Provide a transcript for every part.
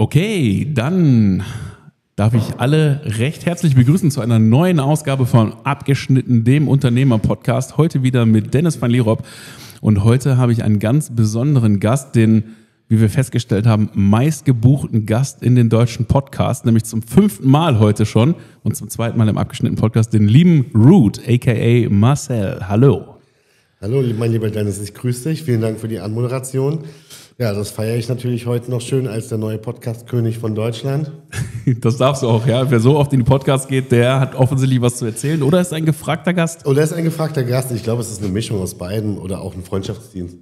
Okay, dann darf ich alle recht herzlich begrüßen zu einer neuen Ausgabe von Abgeschnitten, dem Unternehmer-Podcast. Heute wieder mit Dennis van Lierop. Und heute habe ich einen ganz besonderen Gast, den, wie wir festgestellt haben, meistgebuchten Gast in den deutschen Podcast, nämlich zum 5. Mal heute schon und zum 2. Mal im Abgeschnitten Podcast, den lieben Root, a.k.a. Marcel. Hallo. Hallo, mein lieber Dennis, ich grüße dich. Vielen Dank für die Anmoderation. Ja, das feiere ich natürlich heute noch schön als der neue Podcast-König von Deutschland. Das darfst du auch, ja. Wer so oft in die Podcasts geht, der hat offensichtlich was zu erzählen oder ist ein gefragter Gast. Oder ist ein gefragter Gast. Ich glaube, es ist eine Mischung aus beiden oder auch ein Freundschaftsdienst.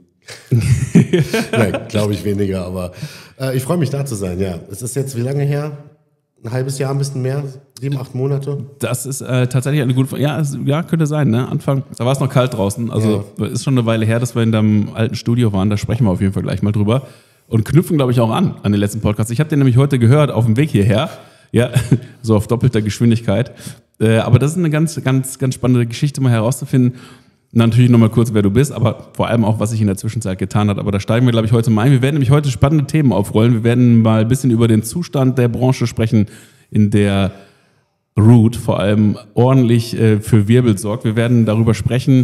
Nein, glaube ich weniger, aber ich freue mich, da zu sein, ja. Es ist jetzt wie lange her? Ein halbes Jahr, ein bisschen mehr? 7, 8 Monate? Das ist tatsächlich eine gute Frage. Ja, könnte sein, ne? Anfang, da war es noch kalt draußen. Also ist schon eine Weile her, dass wir in deinem alten Studio waren. Da sprechen wir auf jeden Fall gleich mal drüber. Und knüpfen, glaube ich, auch an den letzten Podcast. Ich habe den nämlich heute gehört auf dem Weg hierher. Ja, so auf doppelter Geschwindigkeit. Aber das ist eine ganz spannende Geschichte, mal herauszufinden. Natürlich nochmal kurz, wer du bist, aber vor allem auch, was sich in der Zwischenzeit getan hat. Aber da steigen wir, glaube ich, heute mal ein. Wir werden nämlich heute spannende Themen aufrollen. Wir werden mal ein bisschen über den Zustand der Branche sprechen, in der Root vor allem ordentlich für Wirbel sorgt. Wir werden darüber sprechen,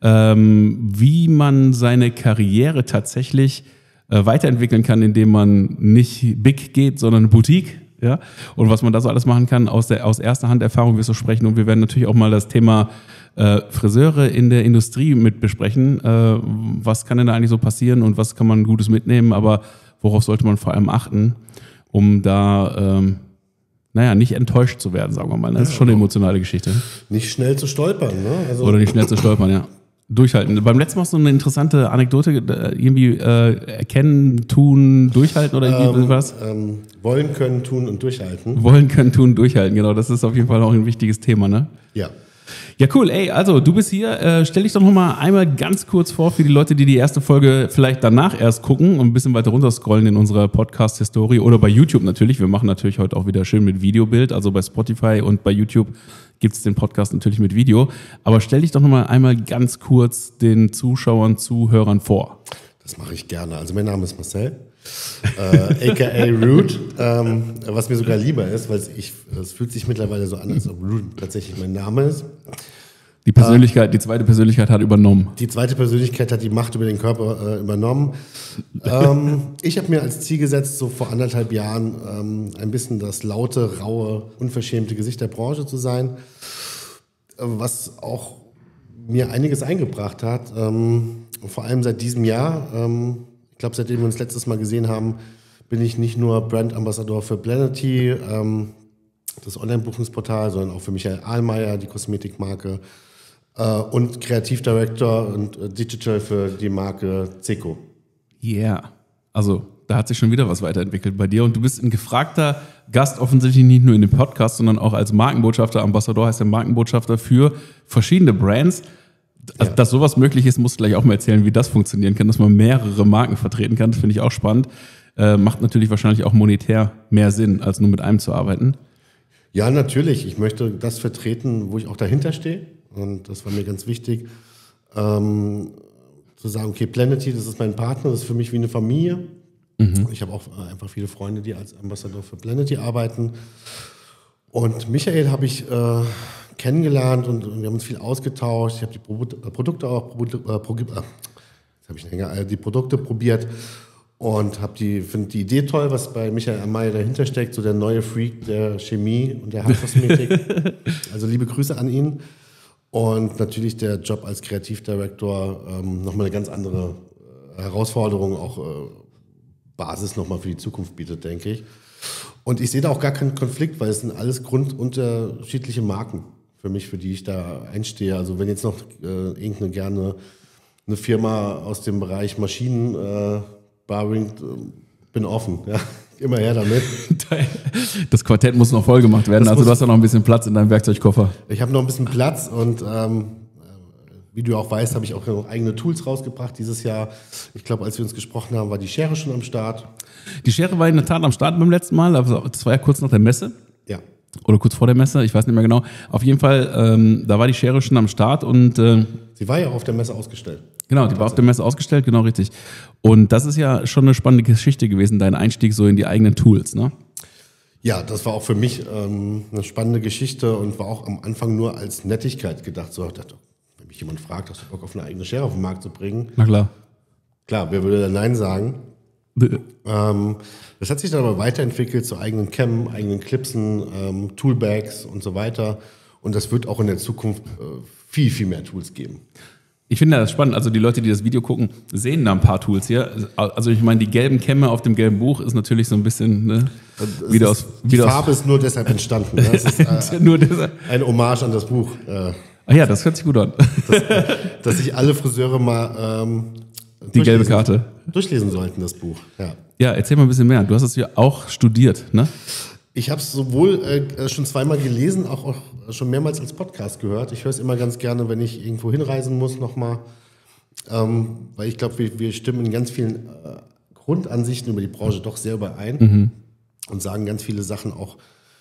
wie man seine Karriere tatsächlich weiterentwickeln kann, indem man nicht big geht, sondern Boutique. Ja? Und was man da so alles machen kann, aus erster Hand Erfahrung wirst du sprechen. Und wir werden natürlich auch mal das Thema Friseure in der Industrie mit besprechen. Was kann denn da eigentlich so passieren und was kann man Gutes mitnehmen, aber worauf sollte man vor allem achten, um da nicht enttäuscht zu werden, sagen wir mal. Das ist schon eine emotionale Geschichte. Nicht schnell zu stolpern, ne? Oder nicht schnell zu stolpern, ja. Durchhalten. Beim letzten Mal hast du eine interessante Anekdote, irgendwie erkennen, tun, durchhalten oder irgendwie was? Wollen, können, tun und durchhalten. Wollen, können, tun, durchhalten, genau. Das ist auf jeden Fall auch ein wichtiges Thema, ne? Ja. Ja, cool. Ey, also du bist hier. Stell dich doch noch mal einmal ganz kurz vor für die Leute, die die erste Folge vielleicht danach erst gucken und ein bisschen weiter runterscrollen in unserer Podcast-Historie oder bei YouTube natürlich. Wir machen natürlich heute auch wieder schön mit Videobild. Also bei Spotify und bei YouTube gibt es den Podcast natürlich mit Video. Aber stell dich doch noch mal einmal ganz kurz den Zuschauern, Zuhörern vor. Das mache ich gerne. Also mein Name ist Marcel, a.k.a. Root, was mir sogar lieber ist, weil es fühlt sich mittlerweile so an, als ob Root tatsächlich mein Name ist. Die zweite Persönlichkeit hat übernommen. Die zweite Persönlichkeit hat die Macht über den Körper übernommen. Ich habe mir als Ziel gesetzt, so vor 1,5 Jahren ein bisschen das laute, raue, unverschämte Gesicht der Branche zu sein, was auch mir einiges eingebracht hat. Vor allem seit diesem Jahr, ich glaube, seitdem wir uns letztes Mal gesehen haben, bin ich nicht nur Brand Ambassador für Plenity, das Online-Buchungsportal, sondern auch für Michael Ahlmeier, die Kosmetikmarke, und Kreativdirektor und Digital für die Marke Ceco. Yeah, also da hat sich schon wieder was weiterentwickelt bei dir und du bist ein gefragter Gast, offensichtlich nicht nur in dem Podcast, sondern auch als Markenbotschafter. Ambassador heißt der Markenbotschafter für verschiedene Brands. Also, dass sowas möglich ist, musst du gleich auch mal erzählen, wie das funktionieren kann, dass man mehrere Marken vertreten kann. Das finde ich auch spannend. Macht natürlich wahrscheinlich auch monetär mehr Sinn, als nur mit einem zu arbeiten. Ja, natürlich. Ich möchte das vertreten, wo ich auch dahinter stehe. Und das war mir ganz wichtig, zu sagen, okay, Plenity, das ist mein Partner, das ist für mich wie eine Familie. Mhm. Ich habe auch einfach viele Freunde, die als Ambassador für Plenity arbeiten. Und Michael habe ich kennengelernt und wir haben uns viel ausgetauscht. Ich habe die Produkte auch die Produkte probiert und finde die Idee toll, was bei Michael Ahlmeier dahinter steckt, so der neue Freak der Chemie und der Haarkosmetik. Also liebe Grüße an ihn. Und natürlich der Job als Kreativdirektor nochmal eine ganz andere Herausforderung, auch Basis nochmal für die Zukunft bietet, denke ich. Und ich sehe da auch gar keinen Konflikt, weil es sind alles grundunterschiedliche Marken für mich, für die ich da einstehe. Also wenn jetzt noch gerne eine Firma aus dem Bereich Maschinen bringt, bin offen, ja. Immer her damit. Das Quartett muss noch voll gemacht werden, also du hast ja noch ein bisschen Platz in deinem Werkzeugkoffer. Ich habe noch ein bisschen Platz und wie du auch weißt, habe ich auch noch eigene Tools rausgebracht dieses Jahr. Ich glaube, als wir uns gesprochen haben, war die Schere schon am Start. Die Schere war in der Tat am Start beim letzten Mal, also das war ja kurz nach der Messe. Ja. Oder kurz vor der Messe, ich weiß nicht mehr genau. Auf jeden Fall, da war die Schere schon am Start und... Sie war ja auf der Messe ausgestellt. Genau, die war auf der Messe ausgestellt, genau richtig. Und das ist ja schon eine spannende Geschichte gewesen, dein Einstieg so in die eigenen Tools, ne? Ja, das war auch für mich eine spannende Geschichte und war auch am Anfang nur als Nettigkeit gedacht. So, ich dachte, wenn mich jemand fragt, hast du Bock auf eine eigene Schere auf den Markt zu bringen? Na klar. Klar, wer würde da Nein sagen? Das hat sich dann aber weiterentwickelt zu eigenen Cam, eigenen Clipsen, Toolbags und so weiter. Und das wird auch in der Zukunft viel, viel mehr Tools geben. Ich finde das spannend, also die Leute, die das Video gucken, sehen da ein paar Tools hier. Also ich meine, die gelben Kämme auf dem gelben Buch ist natürlich so ein bisschen, ne, die Farbe ist nur deshalb entstanden. Ne? Es ist nur deshalb. Eine Hommage an das Buch. Ach ja, das hört sich gut an. Dass sich alle Friseure mal die gelbe Karte durchlesen sollten, das Buch. Ja, erzähl mal ein bisschen mehr. Du hast es ja auch studiert, ne? Ich habe es sowohl schon zweimal gelesen, auch schon mehrmals als Podcast gehört. Ich höre es immer ganz gerne, wenn ich irgendwo hinreisen muss, nochmal. Weil ich glaube, wir stimmen in ganz vielen Grundansichten über die Branche doch sehr überein und sagen ganz viele Sachen auch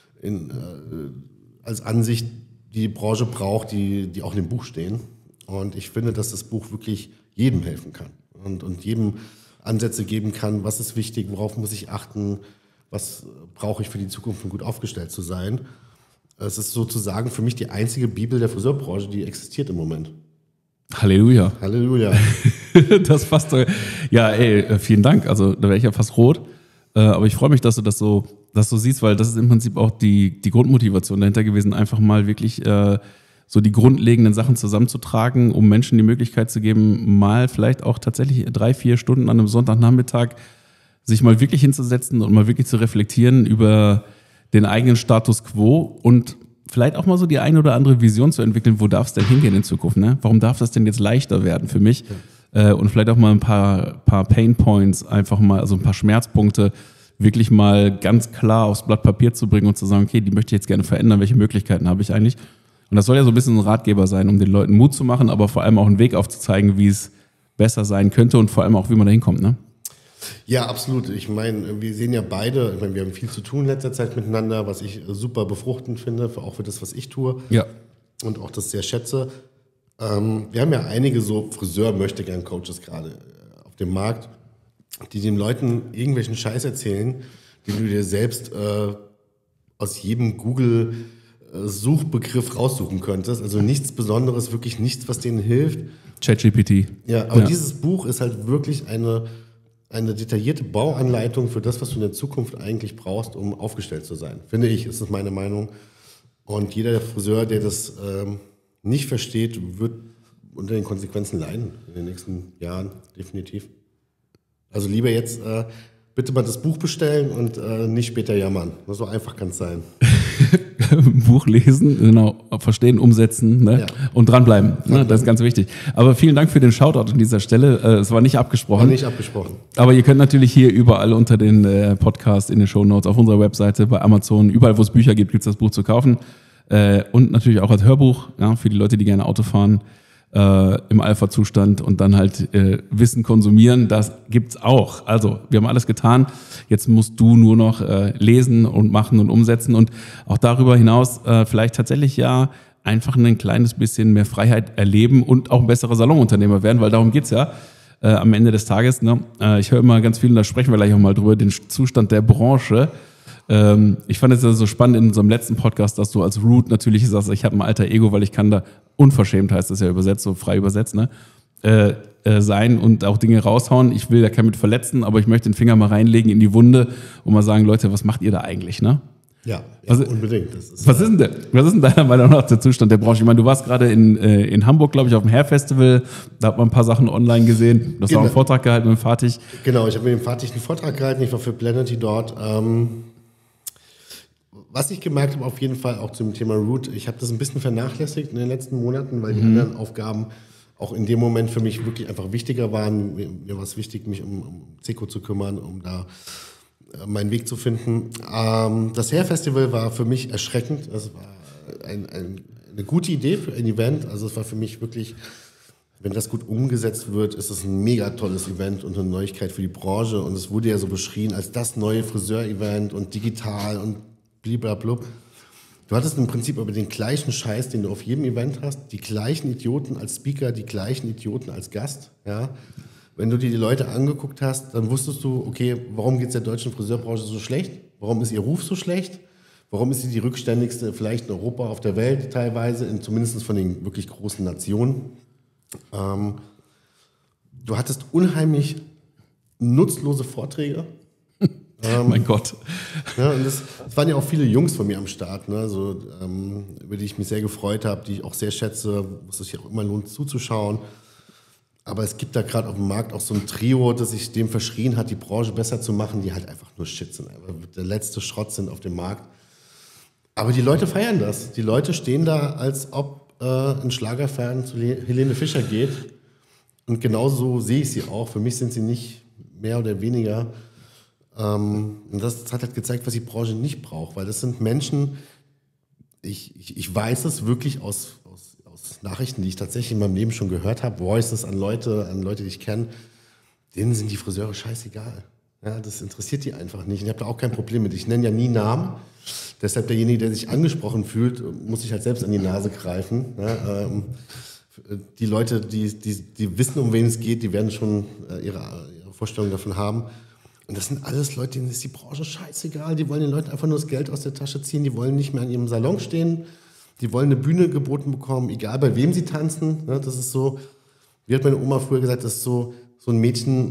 als Ansicht, die Branche braucht, die auch in dem Buch stehen. Und ich finde, dass das Buch wirklich jedem helfen kann und jedem Ansätze geben kann, was ist wichtig, worauf muss ich achten, was brauche ich für die Zukunft, um gut aufgestellt zu sein. Es ist sozusagen für mich die einzige Bibel der Friseurbranche, die existiert im Moment. Halleluja. Halleluja. Das passt so. Ja, ey, vielen Dank. Also da wäre ich ja fast rot. Aber ich freue mich, dass du das so siehst, weil das ist im Prinzip auch die Grundmotivation dahinter gewesen, einfach mal wirklich so die grundlegenden Sachen zusammenzutragen, um Menschen die Möglichkeit zu geben, mal vielleicht auch tatsächlich 3-4 Stunden an einem Sonntagnachmittag sich mal wirklich hinzusetzen und mal wirklich zu reflektieren über den eigenen Status quo und vielleicht auch mal so die eine oder andere Vision zu entwickeln, wo darf es denn hingehen in Zukunft, ne? Warum darf das denn jetzt leichter werden für mich? Und vielleicht auch mal ein paar Pain Points, einfach mal, also ein paar Schmerzpunkte wirklich mal ganz klar aufs Blatt Papier zu bringen und zu sagen, okay, die möchte ich jetzt gerne verändern, welche Möglichkeiten habe ich eigentlich? Und das soll ja so ein bisschen ein Ratgeber sein, um den Leuten Mut zu machen, aber vor allem auch einen Weg aufzuzeigen, wie es besser sein könnte und vor allem auch, wie man da hinkommt, ne? Ja, absolut. Ich meine, wir sehen ja beide, wir haben viel zu tun in letzter Zeit miteinander, was ich super befruchtend finde, auch für das, was ich tue. Ja. Und auch das sehr schätze. Wir haben ja einige so Friseur-Möchtegern-Coaches gerade auf dem Markt, die den Leuten irgendwelchen Scheiß erzählen, den du dir selbst aus jedem Google-Suchbegriff raussuchen könntest. Also nichts Besonderes, wirklich nichts, was denen hilft. ChatGPT. Ja, aber dieses Buch ist halt wirklich eine detaillierte Bauanleitung für das, was du in der Zukunft eigentlich brauchst, um aufgestellt zu sein. Finde ich, ist das meine Meinung. Und jeder Friseur, der das nicht versteht, wird unter den Konsequenzen leiden in den nächsten Jahren, definitiv. Also lieber jetzt bitte mal das Buch bestellen und nicht später jammern. Nur so einfach kann es sein. Buch lesen, genau, verstehen, umsetzen, ne? Ja. Und dranbleiben. Ne? Das ist ganz wichtig. Aber vielen Dank für den Shoutout an dieser Stelle. Es war nicht abgesprochen. War nicht abgesprochen. Aber ihr könnt natürlich hier überall unter den Podcast, in den Shownotes, auf unserer Webseite, bei Amazon, überall wo es Bücher gibt, gibt's das Buch zu kaufen. Und natürlich auch als Hörbuch, ja, für die Leute, die gerne Auto fahren, im Alpha-Zustand und dann halt Wissen konsumieren, das gibt's auch. Also, wir haben alles getan. Jetzt musst du nur noch lesen und machen und umsetzen und auch darüber hinaus vielleicht tatsächlich ja einfach ein kleines bisschen mehr Freiheit erleben und auch ein besserer Salonunternehmer werden, weil darum geht's ja am Ende des Tages. Ne? Ich höre immer ganz viel, und da sprechen wir gleich auch mal drüber, den Zustand der Branche. Ich fand es ja so spannend in unserem letzten Podcast, dass du als Root natürlich sagst, ich habe ein alter Ego, weil ich kann da unverschämt, heißt das ja übersetzt, so frei übersetzt, ne? Sein und auch Dinge raushauen. Ich will da keinen mit verletzen, aber ich möchte den Finger mal reinlegen in die Wunde und mal sagen, Leute, was macht ihr da eigentlich, ne? Ja, unbedingt. Was ist denn deiner Meinung nach der Zustand der Branche? Ich meine, du warst gerade in Hamburg, glaube ich, auf dem Hair-Festival. Da hat man ein paar Sachen online gesehen. Du hast auch einen Vortrag gehalten mit dem Fatih. Genau, ich habe mit dem Fatih einen Vortrag gehalten. Ich war für Planety dort. Was ich gemerkt habe, auf jeden Fall auch zum Thema Root, ich habe das ein bisschen vernachlässigt in den letzten Monaten, weil die anderen Aufgaben auch in dem Moment für mich wirklich einfach wichtiger waren. Mir war es wichtig, mich um Ceco zu kümmern, um da meinen Weg zu finden. Das Hair Festival war für mich erschreckend. Es war eine gute Idee für ein Event. Also es war für mich wirklich, wenn das gut umgesetzt wird, ist es ein mega tolles Event und eine Neuigkeit für die Branche. Und es wurde ja so beschrien als das neue Friseur-Event und digital und blablabla. Du hattest im Prinzip aber den gleichen Scheiß, den du auf jedem Event hast, die gleichen Idioten als Speaker, die gleichen Idioten als Gast. Ja? Wenn du dir die Leute angeguckt hast, dann wusstest du, okay, warum geht es der deutschen Friseurbranche so schlecht? Warum ist ihr Ruf so schlecht? Warum ist sie die rückständigste vielleicht in Europa, auf der Welt teilweise, zumindest von den wirklich großen Nationen? Du hattest unheimlich nutzlose Vorträge. Mein Gott. Ja, und es waren ja auch viele Jungs von mir am Start, ne, so, über die ich mich sehr gefreut habe, die ich auch sehr schätze, wo es sich auch immer lohnt zuzuschauen. Aber es gibt da gerade auf dem Markt auch so ein Trio, das sich dem verschrien hat, die Branche besser zu machen, die halt einfach nur Shit sind, einfach der letzte Schrott sind auf dem Markt. Aber die Leute feiern das. Die Leute stehen da, als ob ein Schlagerfan zu Helene Fischer geht. Und genauso sehe ich sie auch. Für mich sind sie nicht mehr oder weniger. Und das hat halt gezeigt, was die Branche nicht braucht. Weil das sind Menschen, ich weiß es wirklich aus Nachrichten, die ich tatsächlich in meinem Leben schon gehört habe, Voices an Leute, die ich kenne, denen sind die Friseure scheißegal. Ja, das interessiert die einfach nicht. Und ich habe da auch kein Problem mit. Ich nenne ja nie Namen. Deshalb derjenige, der sich angesprochen fühlt, muss sich halt selbst an die Nase greifen. Ja, die Leute, die wissen, um wen es geht, die werden schon ihre Vorstellung davon haben. Und das sind alles Leute, denen ist die Branche scheißegal. Die wollen den Leuten einfach nur das Geld aus der Tasche ziehen. Die wollen nicht mehr an ihrem Salon stehen. Die wollen eine Bühne geboten bekommen, egal bei wem sie tanzen. Ja, das ist so, wie hat meine Oma früher gesagt, das ist so ein Mädchen,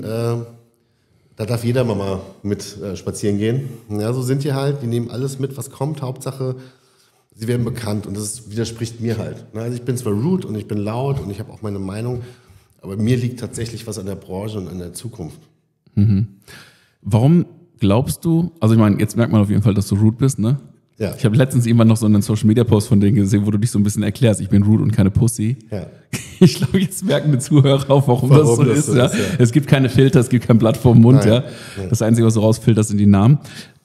da darf jeder mal mit spazieren gehen. Ja, so sind die halt, die nehmen alles mit, was kommt. Hauptsache, sie werden bekannt und das widerspricht mir halt. Also ich bin zwar rude und ich bin laut und ich habe auch meine Meinung, aber mir liegt tatsächlich was an der Branche und an der Zukunft. Mhm. Warum glaubst du, also ich meine, jetzt merkt man auf jeden Fall, dass du rude bist, ne? Ja. Ich habe letztens irgendwann noch so einen Social-Media-Post von denen gesehen, wo du dich so ein bisschen erklärst, ich bin rude und keine Pussy. Ja. Ich glaube, jetzt merken die Zuhörer auch, warum das so ist. Ja? Es gibt keine Filter, es gibt kein Blatt vorm Mund. Nein. Ja? Das Einzige, was du rausfilterst, sind die Namen.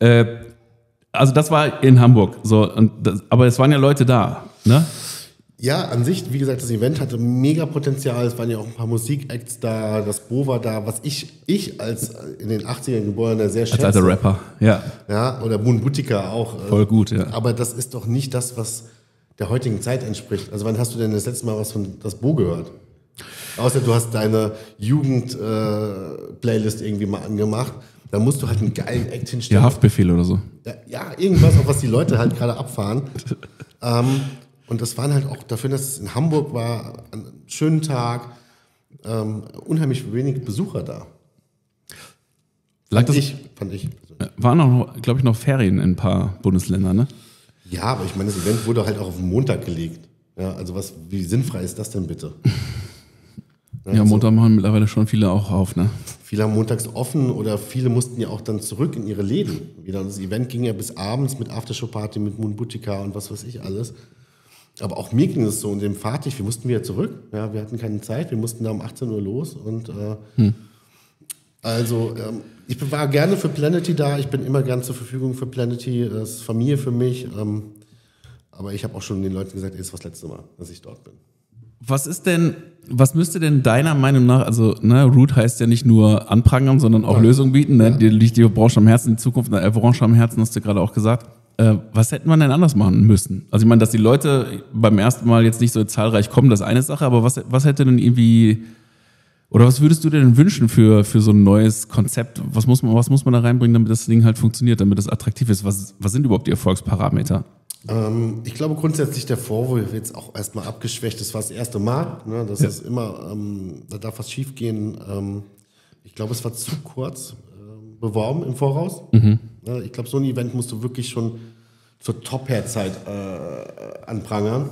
Also das war in Hamburg. So, aber es waren ja Leute da, ne? Ja, an sich, wie gesagt, das Event hatte mega Potenzial. Es waren ja auch ein paar Musikacts da, das Bo war da, was ich als in den 80ern geborener sehr schätze. Als alter Rapper, ja. Ja, oder Moon Boutica auch. Voll gut, ja. Aber das ist doch nicht das, was der heutigen Zeit entspricht. Also wann hast du denn das letzte Mal was von das Bo gehört? Außer du hast deine Jugend-Playlist irgendwie mal angemacht. Da musst du halt einen geilen Act hinstellen. Ja, Haftbefehl oder so. Ja, irgendwas, auf was die Leute halt gerade abfahren. Und das waren halt auch dafür, dass es in Hamburg war, ein schönen Tag, unheimlich wenig Besucher da. Fand ich. Waren auch, glaube ich, noch Ferien in ein paar Bundesländern, ne? Ja, aber ich meine, das Event wurde halt auch auf den Montag gelegt. Ja, also wie sinnfrei ist das denn bitte? Ja, Montag machen mittlerweile schon viele auch auf, ne? Viele haben montags offen oder viele mussten ja auch dann zurück in ihre Läden wieder. Und das Event ging ja bis abends mit Aftershow-Party, mit Moon Boutica und was weiß ich alles. Aber auch mir ging es so und dem Fahrtig, wir mussten wieder zurück. Ja, wir hatten keine Zeit, wir mussten da um 18 Uhr los. Und ich war gerne für Planety da, ich bin immer gern zur Verfügung für Planety, das ist Familie für mich. Aber ich habe auch schon den Leuten gesagt, es ist das letzte Mal, dass ich dort bin. Was müsste denn deiner Meinung nach, also Root heißt ja nicht nur anprangern, sondern auch Lösungen bieten, ne? Ja. Dir liegt die Branche am Herzen, die Zukunft der Branche am Herzen, hast du gerade auch gesagt. Was hätte man denn anders machen müssen? Also ich meine, dass die Leute beim ersten Mal jetzt nicht so zahlreich kommen, das ist eine Sache, aber was hätte denn irgendwie, oder was würdest du dir denn wünschen für so ein neues Konzept? Was muss man da reinbringen, damit das Ding halt funktioniert, damit es attraktiv ist? Was sind überhaupt die Erfolgsparameter? Ich glaube grundsätzlich der Vorwurf jetzt auch erstmal abgeschwächt. Das war das erste Mal. Ne? Das ist immer, da darf was schief gehen. Ich glaube, es war zu kurz beworben im Voraus. Mhm. Ich glaube, so ein Event musst du wirklich schon zur Top-Hair-Zeit anprangern.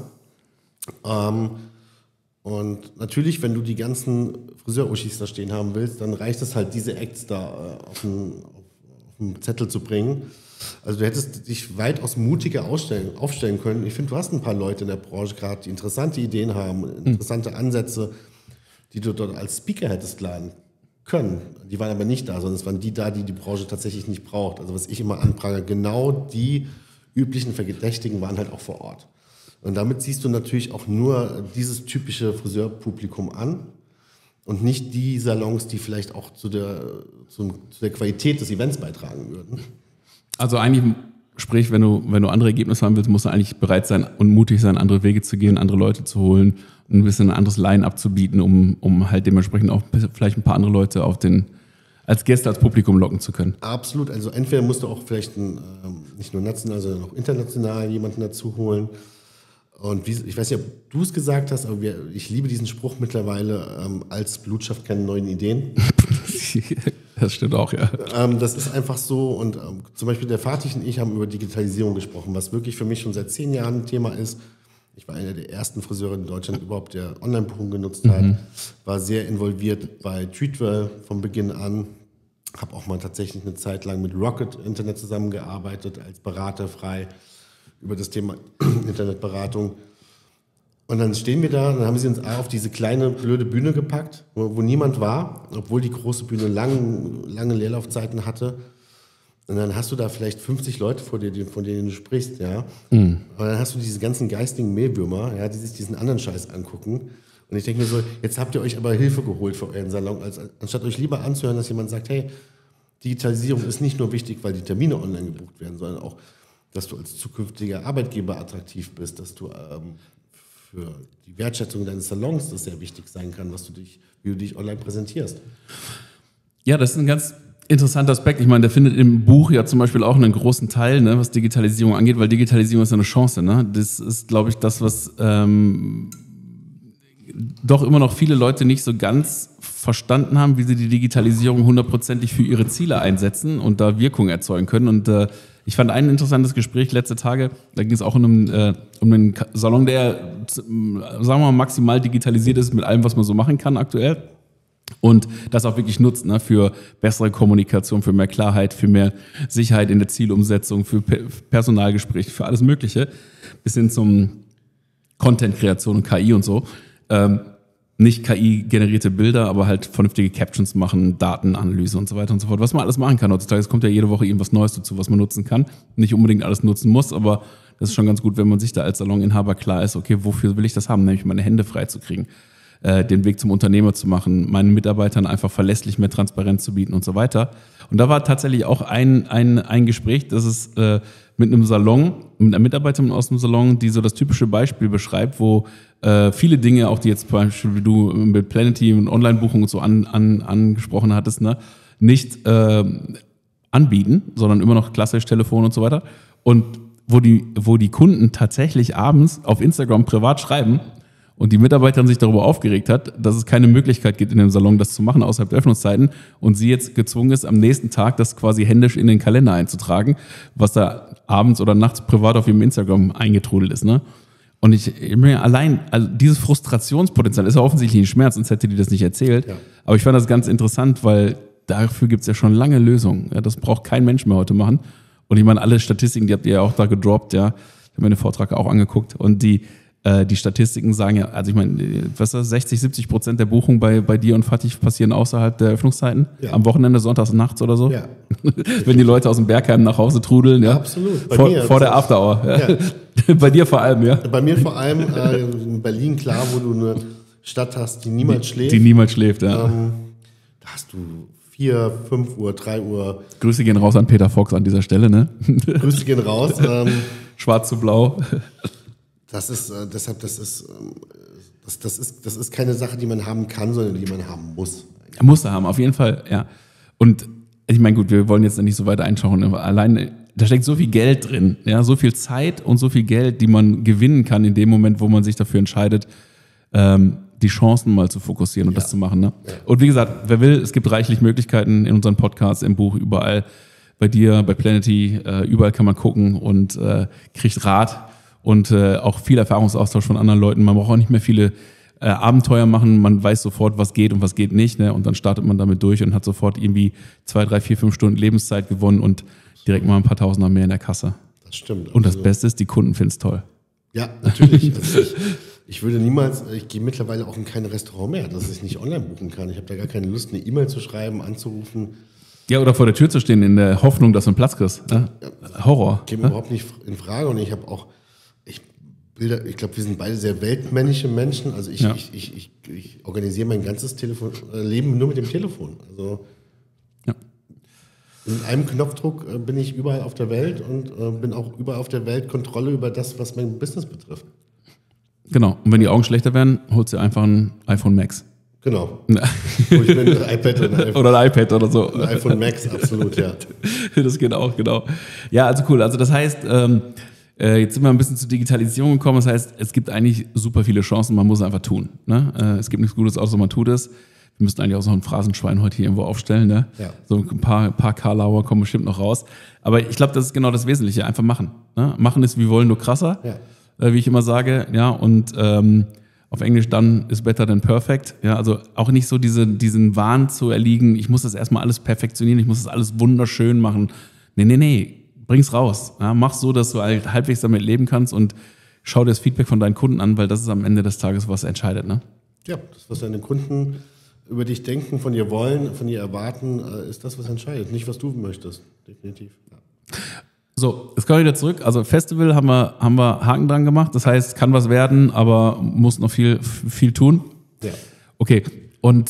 Und natürlich, wenn du die ganzen Friseur-Uschis da stehen haben willst, dann reicht es halt, diese Acts da auf den Zettel zu bringen. Also du hättest dich weitaus mutiger aufstellen können. Ich finde, du hast ein paar Leute in der Branche gerade, die interessante Ideen haben, interessante Ansätze, die du dort als Speaker hättest laden können. Die waren aber nicht da, sondern es waren die da, die Branche tatsächlich nicht braucht. Also was ich immer anprangere, genau die üblichen Verdächtigen waren halt auch vor Ort. Und damit ziehst du natürlich auch nur dieses typische Friseurpublikum an und nicht die Salons, die vielleicht auch zu der Qualität des Events beitragen würden. Also eigentlich sprich, wenn du andere Ergebnisse haben willst, musst du eigentlich bereit sein und mutig sein, andere Wege zu gehen, andere Leute zu holen, ein bisschen ein anderes Line-up zu bieten, um halt dementsprechend auch vielleicht ein paar andere Leute als Gäste, als Publikum locken zu können. Absolut. Also entweder musst du auch vielleicht nicht nur national, sondern auch international jemanden dazu holen. Und ich weiß nicht, ob du es gesagt hast, aber ich liebe diesen Spruch mittlerweile, als Blut schafft keine neuen Ideen. Das stimmt auch, ja. Das ist einfach so. Und zum Beispiel der Fatih und ich haben über Digitalisierung gesprochen, was wirklich für mich schon seit 10 Jahren ein Thema ist. Ich war einer der ersten Friseure in Deutschland überhaupt, der Online-Buchung genutzt hat. War sehr involviert bei Treatwell von Beginn an. Habe auch mal tatsächlich eine Zeit lang mit Rocket Internet zusammengearbeitet, als Berater frei über das Thema Internetberatung. Und dann stehen wir da und dann haben sie uns auf diese kleine, blöde Bühne gepackt, wo niemand war, obwohl die große Bühne lange Leerlaufzeiten hatte. Und dann hast du da vielleicht 50 Leute vor dir, von denen du sprichst, ja. Und dann hast du diese ganzen geistigen Mehlwürmer, ja, die sich diesen anderen Scheiß angucken. Und ich denke mir so, jetzt habt ihr euch aber Hilfe geholt für euren Salon, anstatt euch lieber anzuhören, dass jemand sagt, hey, Digitalisierung ist nicht nur wichtig, weil die Termine online gebucht werden, sondern auch, dass du als zukünftiger Arbeitgeber attraktiv bist, dass du für die Wertschätzung deines Salons das sehr wichtig sein kann, wie du dich online präsentierst. Ja, das ist ein ganz interessanter Aspekt. Ich meine, der findet im Buch ja zum Beispiel auch einen großen Teil, ne, was Digitalisierung angeht, weil Digitalisierung ist ja eine Chance. Ne? Das ist, glaube ich, das, was doch immer noch viele Leute nicht so ganz verstanden haben, wie sie die Digitalisierung 100%ig für ihre Ziele einsetzen und da Wirkung erzeugen können. Und ich fand ein interessantes Gespräch letzte Tage, da ging es auch um einen Salon, der, sagen wir mal, maximal digitalisiert ist mit allem, was man so machen kann aktuell. Und das auch wirklich nutzt, ne, für bessere Kommunikation, für mehr Klarheit, für mehr Sicherheit in der Zielumsetzung, für Personalgespräche, für alles Mögliche, bis hin zum Content-Kreation und KI und so. Nicht KI-generierte Bilder, aber halt vernünftige Captions machen, Datenanalyse und so weiter und so fort. Was man alles machen kann heutzutage. Es kommt ja jede Woche irgendwas Neues dazu, was man nutzen kann. Nicht unbedingt alles nutzen muss, aber das ist schon ganz gut, wenn man sich da als Saloninhaber klar ist, okay, wofür will ich das haben? Nämlich meine Hände frei zu kriegen, den Weg zum Unternehmer zu machen, meinen Mitarbeitern einfach verlässlich mehr Transparenz zu bieten und so weiter. Und da war tatsächlich auch ein Gespräch, das ist mit einem Salon, mit einer Mitarbeiterin aus dem Salon, die so das typische Beispiel beschreibt, wo viele Dinge, auch die jetzt zum Beispiel wie du mit Planety und Online-Buchung und so angesprochen hattest, ne, nicht anbieten, sondern immer noch klassisch Telefon und so weiter. Und wo die Kunden tatsächlich abends auf Instagram privat schreiben und die Mitarbeiterin sich darüber aufgeregt hat, dass es keine Möglichkeit gibt, in dem Salon das zu machen außerhalb der Öffnungszeiten und sie jetzt gezwungen ist, am nächsten Tag das quasi händisch in den Kalender einzutragen, was da abends oder nachts privat auf ihrem Instagram eingetrudelt ist, ne? Und ich mir allein, also dieses Frustrationspotenzial ist ja offensichtlich ein Schmerz, sonst hätte die das nicht erzählt. Ja. Aber ich fand das ganz interessant, weil dafür gibt es ja schon lange Lösungen. Ja, das braucht kein Mensch mehr heute machen. Und ich meine, alle Statistiken, die habt ihr ja auch da gedroppt, ja. Ich habe mir den Vortrag auch angeguckt und die Statistiken sagen ja, also ich meine, was ist das, 60-70% der Buchungen bei dir und Fatih passieren außerhalb der Öffnungszeiten? Ja. Am Wochenende, sonntags nachts oder so? Ja. Wenn die Leute aus dem Bergheim nach Hause trudeln, ja. Absolut. Vor der Afterhour. Ja. Bei dir vor allem, ja. Bei mir vor allem in Berlin, klar, wo du eine Stadt hast, die niemals schläft. Die niemals schläft, ja. Da hast du 4, 5 Uhr, 3 Uhr. Grüße gehen raus an Peter Fox an dieser Stelle, ne? Grüße gehen raus. Schwarz zu blau. Das ist keine Sache, die man haben kann, sondern die man haben muss. Muss er haben, auf jeden Fall, ja. Und ich meine, gut, wir wollen jetzt nicht so weit einschauen, aber allein, da steckt so viel Geld drin, ja, so viel Zeit und so viel Geld, die man gewinnen kann in dem Moment, wo man sich dafür entscheidet, die Chancen mal zu fokussieren und das zu machen. Ne? Ja. Und wie gesagt, wer will, es gibt reichlich Möglichkeiten in unseren Podcasts, im Buch, überall, bei dir, bei Planety, überall kann man gucken und kriegt Rat. Und auch viel Erfahrungsaustausch von anderen Leuten. Man braucht auch nicht mehr viele Abenteuer machen. Man weiß sofort, was geht und was geht nicht. Ne? Und dann startet man damit durch und hat sofort irgendwie 2, 3, 4, 5 Stunden Lebenszeit gewonnen und direkt mal ein paar Tausender mehr in der Kasse. Das stimmt. Und das Beste ist, die Kunden finden es toll. Ja, natürlich. Also ich würde niemals, ich gehe mittlerweile auch in kein Restaurant mehr, dass ich nicht online buchen kann. Ich habe da gar keine Lust, eine E-Mail zu schreiben, anzurufen. Ja, oder vor der Tür zu stehen in der Hoffnung, dass du einen Platz kriegst. Ne? Ja, Horror. Käme überhaupt nicht in Frage. Und ich habe auch ich glaube, wir sind beide sehr weltmännische Menschen. Also ich organisiere mein ganzes Leben nur mit dem Telefon. Also In einem Knopfdruck bin ich überall auf der Welt und bin auch überall auf der Welt Kontrolle über das, was mein Business betrifft. Genau. Und wenn die Augen schlechter werden, holst du einfach ein iPhone Max. Genau. Ich bin ein iPad oder ein iPad oder so. Ein iPhone Max, absolut, ja. Das geht auch, genau. Ja, also cool. Also das heißt, jetzt sind wir ein bisschen zur Digitalisierung gekommen. Das heißt, es gibt eigentlich super viele Chancen, man muss es einfach tun. Ne? Es gibt nichts Gutes, außer man tut es. Wir müssten eigentlich auch so ein Phrasenschwein heute hier irgendwo aufstellen. Ne? Ja. So ein paar Karlauer kommen bestimmt noch raus. Aber ich glaube, das ist genau das Wesentliche. Einfach machen. Ne? Machen ist wie wollen, nur krasser. Ja. Wie ich immer sage. Ja, und auf Englisch dann is better than perfect. Ja, also auch nicht so diesen Wahn zu erliegen, ich muss das erstmal alles perfektionieren, ich muss das alles wunderschön machen. Nee. Bring's raus. Ja, mach's so, dass du halt halbwegs damit leben kannst und schau dir das Feedback von deinen Kunden an, weil das ist am Ende des Tages, was entscheidet. Ne? Ja, das, was deine Kunden über dich denken, von dir wollen, von dir erwarten, ist das, was entscheidet. Nicht, was du möchtest. Definitiv. Ja. So, jetzt kommen wir wieder zurück. Also Festival haben wir Haken dran gemacht. Das heißt, kann was werden, aber muss noch viel tun. Ja. Okay. Und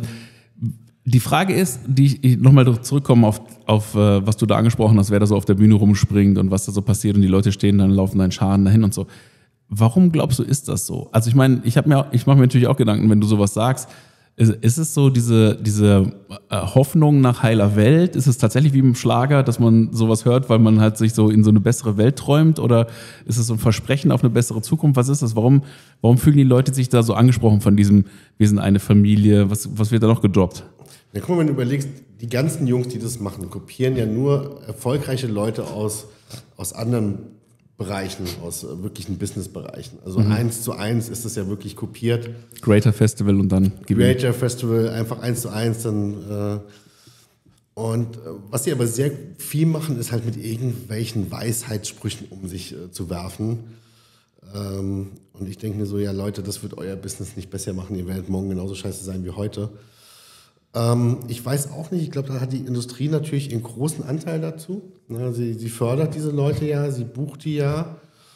die Frage ist, die ich nochmal zurückkomme auf was du da angesprochen hast, wer da so auf der Bühne rumspringt und was da so passiert und die Leute stehen dann, laufen dann Scharen dahin und so. Warum glaubst du, ist das so? Also ich meine, ich mache mir natürlich auch Gedanken, wenn du sowas sagst. Ist es so diese Hoffnung nach heiler Welt? Ist es tatsächlich wie im Schlager, dass man sowas hört, weil man halt sich so in so eine bessere Welt träumt? Oder ist es so ein Versprechen auf eine bessere Zukunft? Was ist das? Warum fühlen die Leute sich da so angesprochen von diesem, wir sind eine Familie? Was wird da noch gedroppt? Ja, guck mal, wenn du überlegst, die ganzen Jungs, die das machen, kopieren ja nur erfolgreiche Leute aus anderen Bereichen, aus wirklichen Businessbereichen. Also 1:1 ist das ja wirklich kopiert. Greater Festival und dann Greater Festival, einfach 1:1 dann. Und was sie aber sehr viel machen, ist halt mit irgendwelchen Weisheitssprüchen um sich zu werfen. Und ich denke mir so, ja Leute, das wird euer Business nicht besser machen. Ihr werdet morgen genauso scheiße sein wie heute. Ich weiß auch nicht, ich glaube, da hat die Industrie natürlich einen großen Anteil dazu. Ja, sie fördert diese Leute ja, sie bucht die ja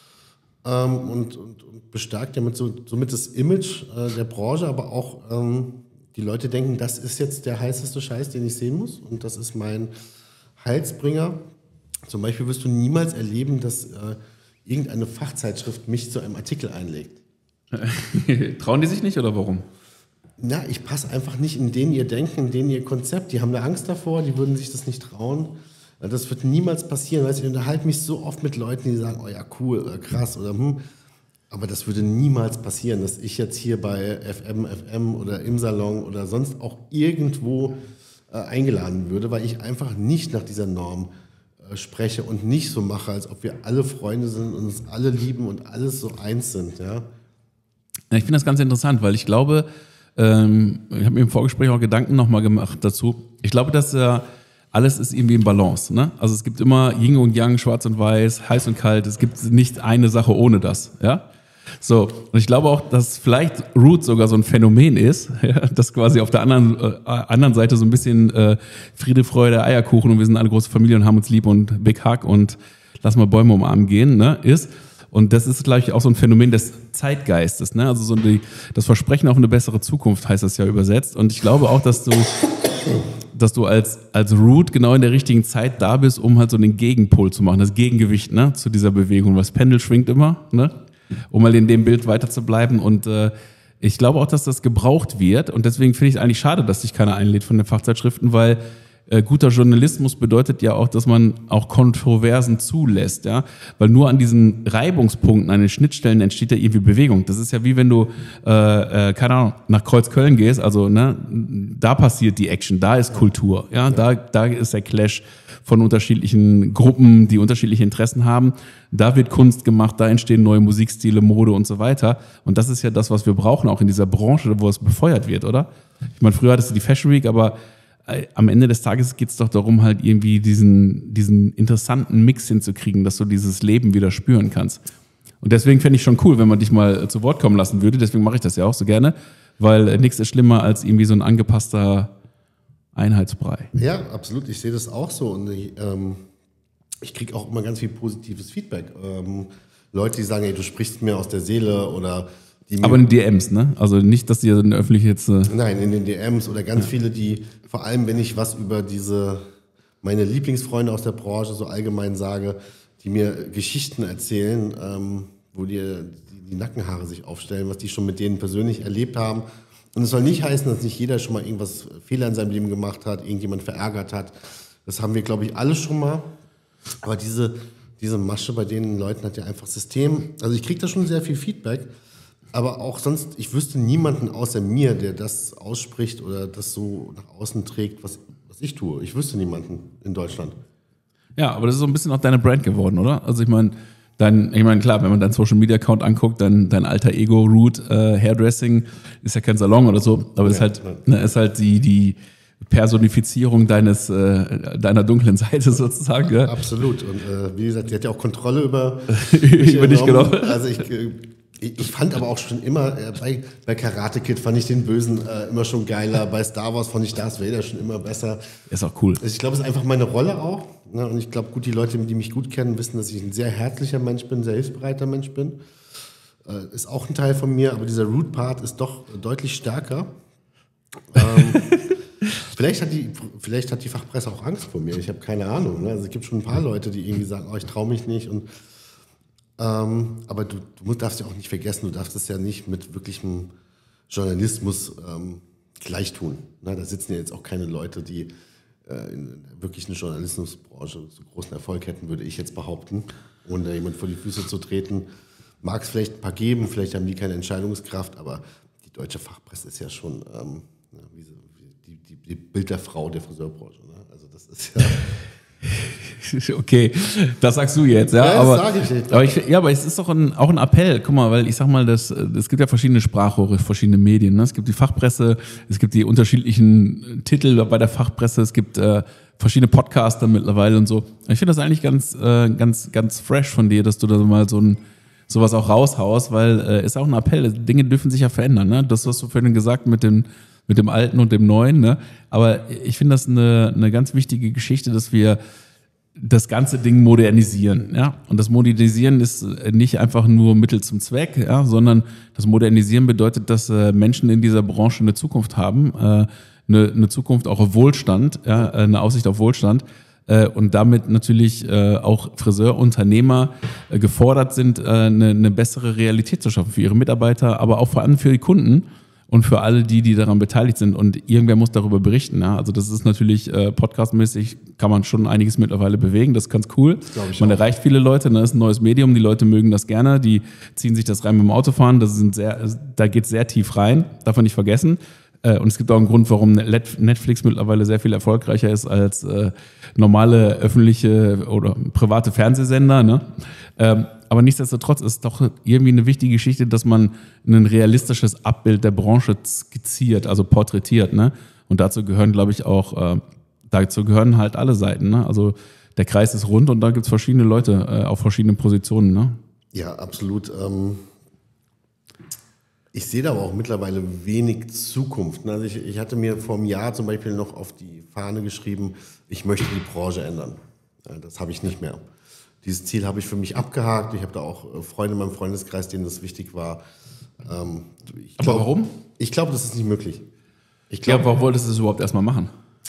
und bestärkt damit somit das Image der Branche, aber auch die Leute denken, das ist jetzt der heißeste Scheiß, den ich sehen muss und das ist mein Heilsbringer. Zum Beispiel wirst du niemals erleben, dass irgendeine Fachzeitschrift mich zu einem Artikel einlegt. Trauen die sich nicht oder warum? Na, ich passe einfach nicht in denen ihr Denken, in denen ihr Konzept. Die haben eine Angst davor, die würden sich das nicht trauen. Das wird niemals passieren. Weißt du, ich unterhalte mich so oft mit Leuten, die sagen, oh ja, cool oder krass oder Aber das würde niemals passieren, dass ich jetzt hier bei FM oder im Salon oder sonst auch irgendwo eingeladen würde, weil ich einfach nicht nach dieser Norm spreche und nicht so mache, als ob wir alle Freunde sind und uns alle lieben und alles so eins sind. Ja? Ja, ich finde das ganz interessant, weil ich glaube, ich habe mir im Vorgespräch auch Gedanken nochmal gemacht dazu. Ich glaube, dass alles ist irgendwie in Balance. Ne? Also es gibt immer Yin und Yang, Schwarz und Weiß, heiß und kalt. Es gibt nicht eine Sache ohne das. Ja? So, und ich glaube auch, dass vielleicht Root sogar so ein Phänomen ist, ja, dass quasi auf der anderen Seite so ein bisschen Friede, Freude, Eierkuchen und wir sind alle große Familie und haben uns lieb und Big Hug und lass mal Bäume umarmen gehen, ne, ist. Und das ist, glaube ich, auch so ein Phänomen des Zeitgeistes. Ne? Also so das Versprechen auf eine bessere Zukunft heißt das ja übersetzt. Und ich glaube auch, dass du als Root genau in der richtigen Zeit da bist, um halt so den Gegenpol zu machen, das Gegengewicht, ne, zu dieser Bewegung. Das Pendel schwingt immer, ne? Um mal in dem Bild weiter zu bleiben. Und ich glaube auch, dass das gebraucht wird. Und deswegen finde ich es eigentlich schade, dass sich keiner einlädt von den Fachzeitschriften, weil guter Journalismus bedeutet ja auch, dass man auch Kontroversen zulässt, ja, weil nur an diesen Reibungspunkten, an den Schnittstellen entsteht ja irgendwie Bewegung. Das ist ja wie wenn du, keine Ahnung, nach Kreuzköln gehst, also ne, da passiert die Action, da ist Kultur, ja, da ist der Clash von unterschiedlichen Gruppen, die unterschiedliche Interessen haben. Da wird Kunst gemacht, da entstehen neue Musikstile, Mode und so weiter. Und das ist ja das, was wir brauchen, auch in dieser Branche, wo es befeuert wird, oder? Ich meine, früher hattest du die Fashion Week, aber am Ende des Tages geht es doch darum, halt irgendwie diesen interessanten Mix hinzukriegen, dass du dieses Leben wieder spüren kannst. Und deswegen fände ich schon cool, wenn man dich mal zu Wort kommen lassen würde. Deswegen mache ich das ja auch so gerne, weil nichts ist schlimmer als irgendwie so ein angepasster Einheitsbrei. Ja, absolut. Ich sehe das auch so. Und ich kriege auch immer ganz viel positives Feedback. Leute, die sagen, ey, du sprichst mir aus der Seele oder aber in DMs, ne? Also nicht, dass die in öffentlich jetzt... Nein, in den DMs oder ganz viele, die, vor allem wenn ich was über diese meine Lieblingsfreunde aus der Branche, so allgemein sage, die mir Geschichten erzählen, wo dir die Nackenhaare sich aufstellen, was die schon mit denen persönlich erlebt haben. Und es soll nicht heißen, dass nicht jeder schon mal irgendwas Fehler in seinem Leben gemacht hat, irgendjemand verärgert hat. Das haben wir, glaube ich, alle schon mal. Aber diese Masche bei den Leuten hat ja einfach System. Also ich kriege da schon sehr viel Feedback. Aber auch sonst, ich wüsste niemanden außer mir, der das ausspricht oder das so nach außen trägt, was ich tue. Ich wüsste niemanden in Deutschland. Ja, aber das ist so ein bisschen auch deine Brand geworden, oder? Also ich meine, klar, wenn man deinen Social-Media-Account anguckt, dein alter Ego, Root, Hairdressing, ist ja kein Salon oder so, aber ist halt die Personifizierung deiner dunklen Seite sozusagen. Ja? Absolut. Und wie gesagt, die hat ja auch Kontrolle über dich, genau. Also ich fand aber auch schon immer, bei Karate Kid fand ich den Bösen immer schon geiler, bei Star Wars fand ich Darth Vader schon immer besser. Ist auch cool. Also ich glaube, es ist einfach meine Rolle auch. Ne? Und ich glaube, gut, die Leute, die mich gut kennen, wissen, dass ich ein sehr herzlicher Mensch bin, sehr hilfsbereiter Mensch bin. Ist auch ein Teil von mir, aber dieser Root-Part ist doch deutlich stärker. Vielleicht hat die Fachpresse auch Angst vor mir, ich habe keine Ahnung. Ne? Also es gibt schon ein paar Leute, die irgendwie sagen, ich traue mich nicht. Aber du darfst ja auch nicht vergessen, du darfst es ja nicht mit wirklichem Journalismus gleich tun. Ne? Da sitzen ja jetzt auch keine Leute, die in der wirklichen Journalismusbranche so großen Erfolg hätten, würde ich jetzt behaupten, ohne da jemand vor die Füße zu treten. Mag es vielleicht ein paar geben, vielleicht haben die keine Entscheidungskraft, aber die deutsche Fachpresse ist ja schon die Bild der Frau der Friseurbranche. Ne? Also das ist ja... Okay, das sagst du jetzt, ja. Ja, das sage ich nicht. Aber es ist doch auch ein Appell. Guck mal, weil ich sag mal, es gibt ja verschiedene Sprachrohre, verschiedene Medien. Ne? Es gibt die Fachpresse, es gibt die unterschiedlichen Titel bei der Fachpresse, es gibt verschiedene Podcaster mittlerweile und so. Ich finde das eigentlich ganz fresh von dir, dass du da mal sowas auch raushaust, weil ist auch ein Appell. Dinge dürfen sich ja verändern. Ne? Das hast du vorhin gesagt mit dem Alten und dem Neuen. Ne? Aber ich finde das eine ganz wichtige Geschichte, dass wir das ganze Ding modernisieren. Ja? Und das Modernisieren ist nicht einfach nur Mittel zum Zweck, ja? Sondern das Modernisieren bedeutet, dass Menschen in dieser Branche eine Zukunft haben, eine Zukunft auch auf Wohlstand, ja? Eine Aussicht auf Wohlstand. Und damit natürlich auch Friseurunternehmer gefordert sind, eine bessere Realität zu schaffen für ihre Mitarbeiter, aber auch vor allem für die Kunden und für alle die daran beteiligt sind. Und irgendwer muss darüber berichten. Ja? Also das ist natürlich podcastmäßig, kann man schon einiges mittlerweile bewegen. Das ist ganz cool. Man erreicht viele Leute. Das ist ein neues Medium. Die Leute mögen das gerne. Die ziehen sich das rein beim Autofahren. Da geht sehr tief rein. Darf man nicht vergessen. Und es gibt auch einen Grund, warum Netflix mittlerweile sehr viel erfolgreicher ist als normale öffentliche oder private Fernsehsender. Ne? Aber nichtsdestotrotz ist doch irgendwie eine wichtige Geschichte, dass man ein realistisches Abbild der Branche skizziert, also porträtiert. Ne? Und dazu gehören, glaube ich, halt alle Seiten. Ne? Also der Kreis ist rund und da gibt es verschiedene Leute auf verschiedenen Positionen. Ne? Ja, absolut. Ich sehe da aber auch mittlerweile wenig Zukunft. Also ich hatte mir vor einem Jahr zum Beispiel noch auf die Fahne geschrieben, ich möchte die Branche ändern. Das habe ich nicht mehr. Dieses Ziel habe ich für mich abgehakt. Ich habe da auch Freunde in meinem Freundeskreis, denen das wichtig war. Aber warum? Ich glaube, das ist nicht möglich. Warum wolltest du das überhaupt erstmal machen?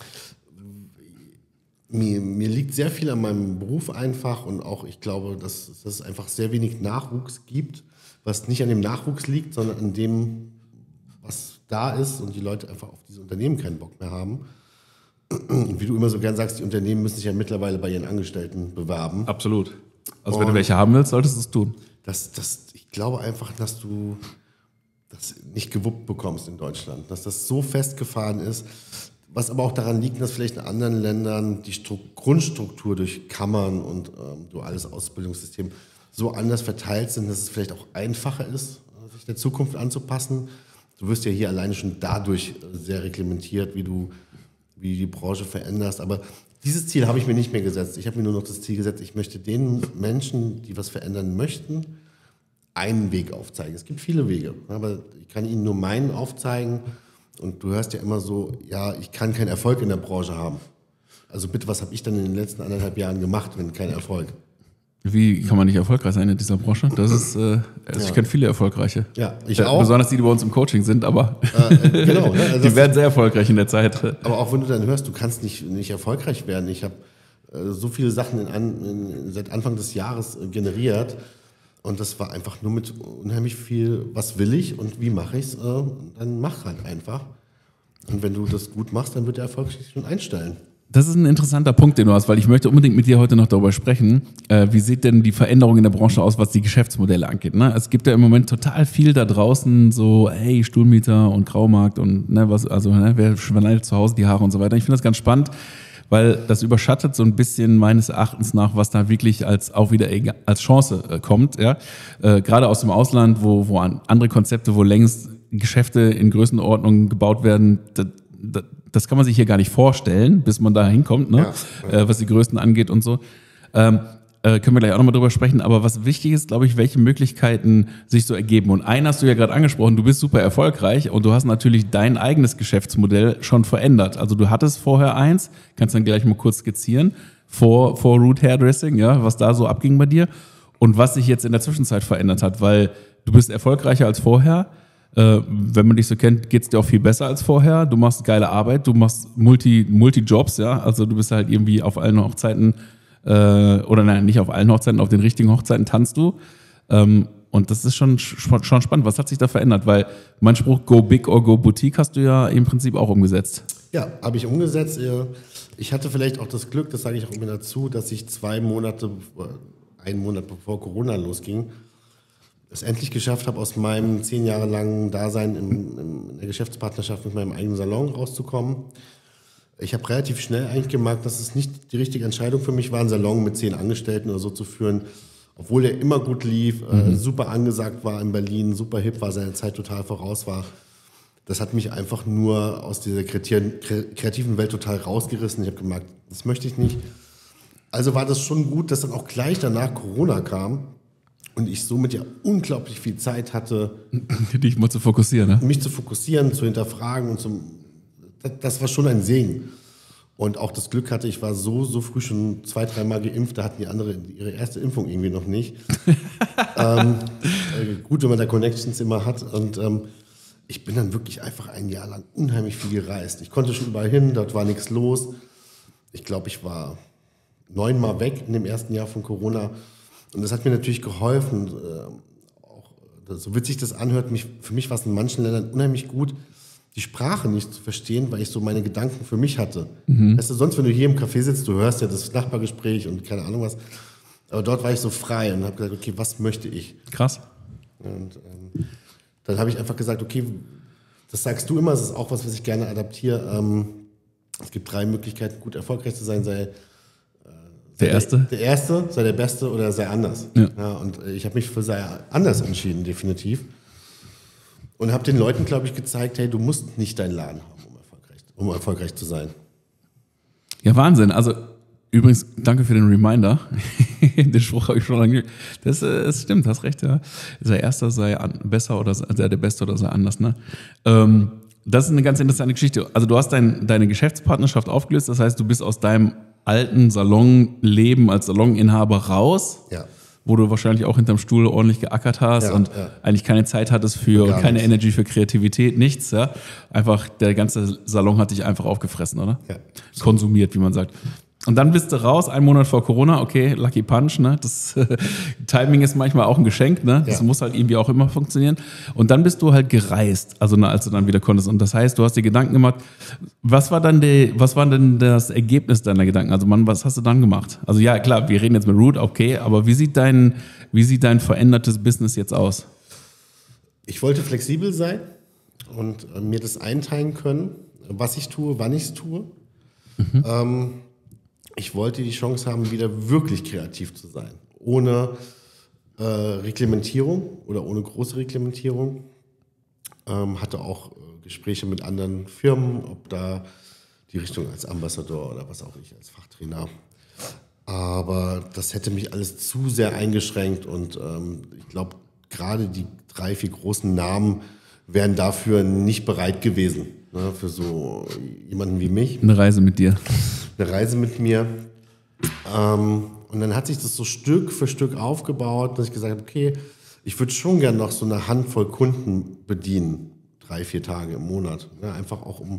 Mir liegt sehr viel an meinem Beruf einfach und auch ich glaube, dass es einfach sehr wenig Nachwuchs gibt, was nicht an dem Nachwuchs liegt, sondern an dem, was da ist und die Leute einfach auf diese Unternehmen keinen Bock mehr haben. Und wie du immer so gern sagst, die Unternehmen müssen sich ja mittlerweile bei ihren Angestellten bewerben. Absolut. Also wenn du welche haben willst, solltest du es tun. Ich glaube einfach, dass du das nicht gewuppt bekommst in Deutschland, dass das so festgefahren ist, was aber auch daran liegt, dass vielleicht in anderen Ländern die Grundstruktur durch Kammern und duales Ausbildungssystem so anders verteilt sind, dass es vielleicht auch einfacher ist, sich der Zukunft anzupassen. Du wirst ja hier alleine schon dadurch sehr reglementiert, wie du die Branche veränderst. Aber dieses Ziel habe ich mir nicht mehr gesetzt. Ich habe mir nur noch das Ziel gesetzt, ich möchte den Menschen, die was verändern möchten, einen Weg aufzeigen. Es gibt viele Wege, aber ich kann ihnen nur meinen aufzeigen. Und du hörst ja immer so, ja, ich kann keinen Erfolg in der Branche haben. Also bitte, was habe ich dann in den letzten 1,5 Jahren gemacht, wenn kein Erfolg? Wie kann man nicht erfolgreich sein in dieser Branche? Das ist, ich kenne viele Erfolgreiche. Ja, ich auch. Besonders die bei uns im Coaching sind, aber genau, ne? Also die werden sehr erfolgreich in der Zeit. Aber auch wenn du dann hörst, du kannst nicht erfolgreich werden. Ich habe so viele Sachen seit Anfang des Jahres generiert und das war einfach nur mit unheimlich viel, was will ich und wie mache ich es, dann mach halt einfach. Und wenn du das gut machst, dann wird der Erfolg sich schon einstellen. Das ist ein interessanter Punkt, den du hast, weil ich möchte unbedingt mit dir heute noch darüber sprechen. Wie sieht denn die Veränderung in der Branche aus, was die Geschäftsmodelle angeht? Ne? Es gibt ja im Moment total viel da draußen, so hey, Stuhlmieter und Graumarkt und wer schneidet zu Hause die Haare und so weiter. Ich finde das ganz spannend, weil das überschattet so ein bisschen meines Erachtens nach, was da wirklich als Chance kommt. Ja? Gerade aus dem Ausland, wo andere Konzepte, wo längst Geschäfte in Größenordnung gebaut werden, das kann man sich hier gar nicht vorstellen, bis man da hinkommt, ne? Ja. Was die Größen angeht und so. Können wir gleich auch nochmal drüber sprechen. Aber was wichtig ist, glaube ich, welche Möglichkeiten sich so ergeben. Und einen hast du ja gerade angesprochen, du bist super erfolgreich und du hast natürlich dein eigenes Geschäftsmodell schon verändert. Also du hattest vorher eins, kannst dann gleich mal kurz skizzieren, vor Root Hairdressing, ja, was da so abging bei dir und was sich jetzt in der Zwischenzeit verändert hat, weil du bist erfolgreicher als vorher. Wenn man dich so kennt, geht's dir auch viel besser als vorher. Du machst geile Arbeit, du machst Multi-Jobs, ja. Also du bist halt irgendwie auf allen Hochzeiten, nicht auf allen Hochzeiten, auf den richtigen Hochzeiten tanzt du. Und das ist schon spannend. Was hat sich da verändert? Weil mein Spruch, go big or go boutique, hast du ja im Prinzip auch umgesetzt. Ja, habe ich umgesetzt. Ich hatte vielleicht auch das Glück, das sage ich auch immer dazu, dass ich einen Monat bevor Corona losging, es endlich geschafft habe, aus meinem 10 Jahre langen Dasein in der Geschäftspartnerschaft mit meinem eigenen Salon rauszukommen. Ich habe relativ schnell eigentlich gemerkt, dass es nicht die richtige Entscheidung für mich war, einen Salon mit 10 Angestellten oder so zu führen, obwohl er immer gut lief, super angesagt war in Berlin, super hip war, seine Zeit total voraus war. Das hat mich einfach nur aus dieser kreativen Welt total rausgerissen. Ich habe gemerkt, das möchte ich nicht. Also war das schon gut, dass dann auch gleich danach Corona kam. Und ich somit ja unglaublich viel Zeit hatte, dich mal zu fokussieren, ne? Mich zu fokussieren, zu hinterfragen das war schon ein Segen. Und auch das Glück hatte, ich war so früh schon 2-3 Mal geimpft, da hatten die anderen ihre erste Impfung irgendwie noch nicht. Gut, wenn man da Connections immer hat. Und ich bin dann wirklich einfach ein Jahr lang unheimlich viel gereist. Ich konnte schon überall hin, dort war nichts los. Ich glaube, ich war 9 Mal weg in dem ersten Jahr von Corona. Und das hat mir natürlich geholfen, auch so witzig das anhört, für mich war es in manchen Ländern unheimlich gut, die Sprache nicht zu verstehen, weil ich so meine Gedanken für mich hatte. Weißt du, sonst, wenn du hier im Café sitzt, du hörst ja das Nachbargespräch und keine Ahnung was, aber dort war ich so frei und habe gesagt, okay, was möchte ich? Krass. Und dann habe ich einfach gesagt, okay, das sagst du immer, das ist auch was ich gerne adaptiere. Es gibt 3 Möglichkeiten, gut erfolgreich zu sein, sei der Erste, sei der Beste oder sei anders. Ja, und ich habe mich für sei anders entschieden, definitiv. Und habe den Leuten, glaube ich, gezeigt, hey, du musst nicht deinen Laden haben, um erfolgreich zu sein. Ja, Wahnsinn. Also übrigens, danke für den Reminder. Den Spruch habe ich schon lange. Das stimmt, hast recht. Ja. Sei Erster, sei besser oder sei der Beste oder sei anders. Ne? Das ist eine ganz interessante Geschichte. Also du hast deine Geschäftspartnerschaft aufgelöst. Das heißt, du bist aus deinem alten Salonleben als Saloninhaber raus, wo du wahrscheinlich auch hinterm Stuhl ordentlich geackert hast und eigentlich keine Zeit hattest für und keine Energy für Kreativität, nichts. Ja? Einfach der ganze Salon hat dich einfach aufgefressen, oder? Ja. Konsumiert, wie man sagt. Und dann bist du raus, 1 Monat vor Corona, okay, Lucky Punch, ne? Das Timing ist manchmal auch ein Geschenk, ne? Das muss halt irgendwie auch immer funktionieren. Und dann bist du halt gereist, also als du dann wieder konntest. Und das heißt, du hast dir Gedanken gemacht. Was war denn das Ergebnis deiner Gedanken? Also was hast du dann gemacht? Also ja, klar, wir reden jetzt mit Root, okay, aber wie sieht dein verändertes Business jetzt aus? Ich wollte flexibel sein und mir das einteilen können, was ich tue, wann ich es tue. Ich wollte die Chance haben, wieder wirklich kreativ zu sein. Ohne Reglementierung oder ohne große Reglementierung. Hatte auch Gespräche mit anderen Firmen, ob da die Richtung als Ambassador oder was auch ich als Fachtrainer. Aber das hätte mich alles zu sehr eingeschränkt und ich glaube, gerade die 3, 4 großen Namen wären dafür nicht bereit gewesen, ne, für so jemanden wie mich. Eine Reise mit dir. Eine Reise mit mir. Und Und dann hat sich das so Stück für Stück aufgebaut, dass ich gesagt habe, okay, ich würde schon gerne noch so eine Handvoll Kunden bedienen, 3-4 Tage im Monat. Ja, einfach auch um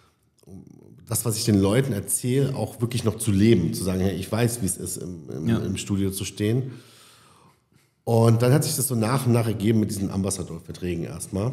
das, was ich den Leuten erzähle, auch wirklich noch zu leben. Zu sagen, hey, ich weiß, wie es ist, im Studio zu stehen. Und dann hat sich das so nach und nach ergeben mit diesen Ambassador-Verträgen erstmal.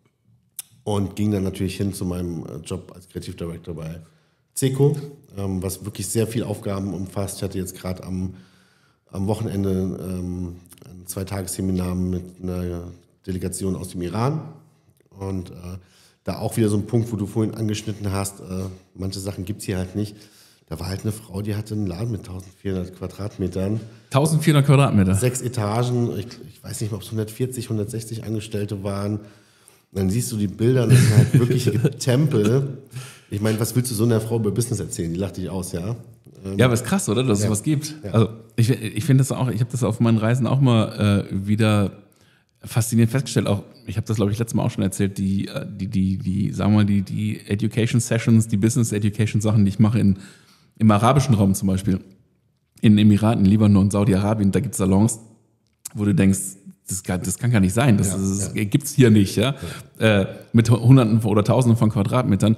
Und ging dann natürlich hin zu meinem Job als Kreativdirektor bei Ceco, was wirklich sehr viel Aufgaben umfasst. Ich hatte jetzt gerade am Wochenende ein 2-Tages-Seminar mit einer Delegation aus dem Iran. Und da auch wieder so ein Punkt, wo du vorhin angeschnitten hast, manche Sachen gibt es hier halt nicht. Da war halt eine Frau, die hatte einen Laden mit 1400 Quadratmetern. 1400 Quadratmeter? 6 Etagen. Ich weiß nicht mehr, ob es 140, 160 Angestellte waren. Und dann siehst du die Bilder, das sind halt wirkliche Tempel. Ich meine, was willst du so einer Frau über Business erzählen? Die lacht dich aus, ja? Ja, aber ist krass, oder? Dass es was gibt. Ja. Also ich finde das auch, ich habe das auf meinen Reisen auch mal wieder faszinierend festgestellt. Auch, ich habe das, glaube ich, letztes Mal auch schon erzählt, die sagen wir mal, die Education Sessions, die Business Education Sachen, die ich mache im arabischen Raum zum Beispiel, in den Emiraten, Libanon, Saudi-Arabien, da gibt es Salons, wo du denkst, das kann gar nicht sein, das gibt's hier nicht, ja? Mit Hunderten oder Tausenden von Quadratmetern.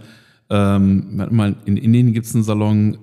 Mal in Indien gibt es einen Salon,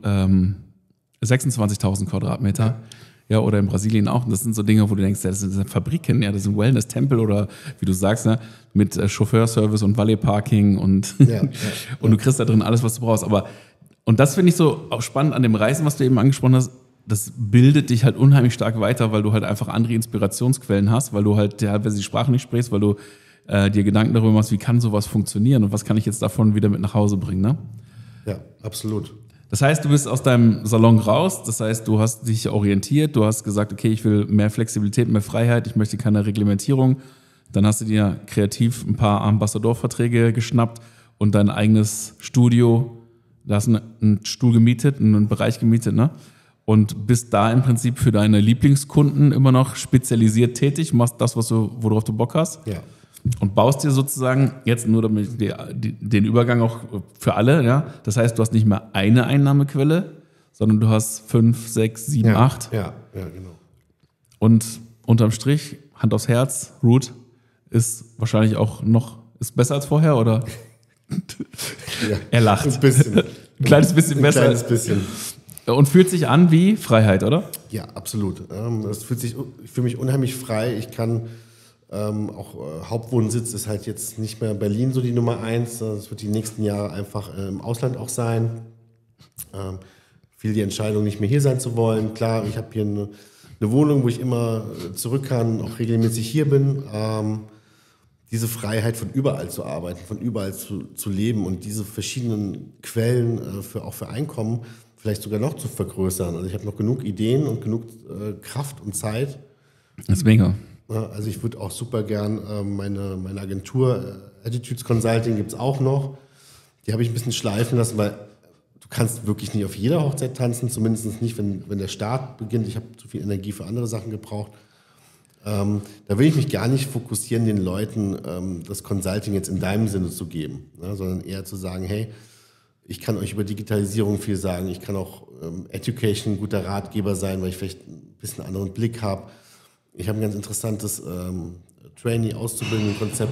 26.000 Quadratmeter. Ja, oder in Brasilien auch. Und das sind so Dinge, wo du denkst, das sind Fabriken, ja, das sind Wellness-Tempel oder wie du sagst, ne, mit Chauffeurservice und Valet-Parking und du kriegst da drin alles, was du brauchst. Und das finde ich so auch spannend an dem Reisen, was du eben angesprochen hast. Das bildet dich halt unheimlich stark weiter, weil du halt einfach andere Inspirationsquellen hast, weil du halt teilweise die Sprache nicht sprichst, weil du dir Gedanken darüber machst, wie kann sowas funktionieren und was kann ich jetzt davon wieder mit nach Hause bringen, ne? Ja, absolut. Das heißt, du bist aus deinem Salon raus, das heißt, du hast dich orientiert, du hast gesagt, okay, ich will mehr Flexibilität, mehr Freiheit, ich möchte keine Reglementierung. Dann hast du dir kreativ ein paar Ambassador-Verträge geschnappt und dein eigenes Studio, da hast du einen Stuhl gemietet, einen Bereich gemietet, ne? Und bist da im Prinzip für deine Lieblingskunden immer noch spezialisiert tätig, machst das, worauf du Bock hast. Ja. Und baust dir sozusagen jetzt nur damit den Übergang auch für alle, ja. Das heißt, du hast nicht mehr eine Einnahmequelle, sondern du hast 5, 6, 7, 8. Ja, genau. Und unterm Strich, Hand aufs Herz, Root ist wahrscheinlich auch ist besser als vorher, oder? Ja, er lacht. Ein bisschen. Ein kleines bisschen besser. Ein kleines bisschen. Und fühlt sich an wie Freiheit, oder? Ja, absolut. Ich fühle mich unheimlich frei. Ich kann Hauptwohnsitz ist halt jetzt nicht mehr Berlin so die Nummer 1. Das wird die nächsten Jahre einfach im Ausland auch sein. Viel die Entscheidung, nicht mehr hier sein zu wollen. Klar, ich habe hier eine Wohnung, wo ich immer zurück kann, auch regelmäßig hier bin. Diese Freiheit, von überall zu arbeiten, von überall zu leben und diese verschiedenen Quellen auch für Einkommen vielleicht sogar noch zu vergrößern. Also ich habe noch genug Ideen und genug Kraft und Zeit. Das ist mega. Also ich würde auch super gern meine Agentur Attitudes Consulting gibt es auch noch. Die habe ich ein bisschen schleifen lassen, weil du kannst wirklich nicht auf jeder Hochzeit tanzen, zumindest nicht, wenn der Start beginnt. Ich habe zu viel Energie für andere Sachen gebraucht. Da will ich mich gar nicht fokussieren, den Leuten das Consulting jetzt in deinem Sinne zu geben, ne, sondern eher zu sagen, hey, ich kann euch über Digitalisierung viel sagen, ich kann auch Education ein guter Ratgeber sein, weil ich vielleicht ein bisschen einen anderen Blick habe. Ich habe ein ganz interessantes Trainee-Auszubildenden-Konzept,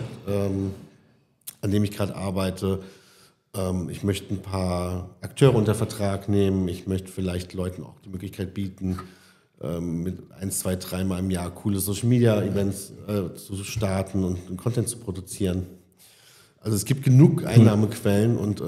an dem ich gerade arbeite. Ich möchte ein paar Akteure unter Vertrag nehmen. Ich möchte vielleicht Leuten auch die Möglichkeit bieten, mit 1, 2, 3 Mal im Jahr coole Social-Media-Events zu starten und Content zu produzieren. Also es gibt genug Einnahmequellen und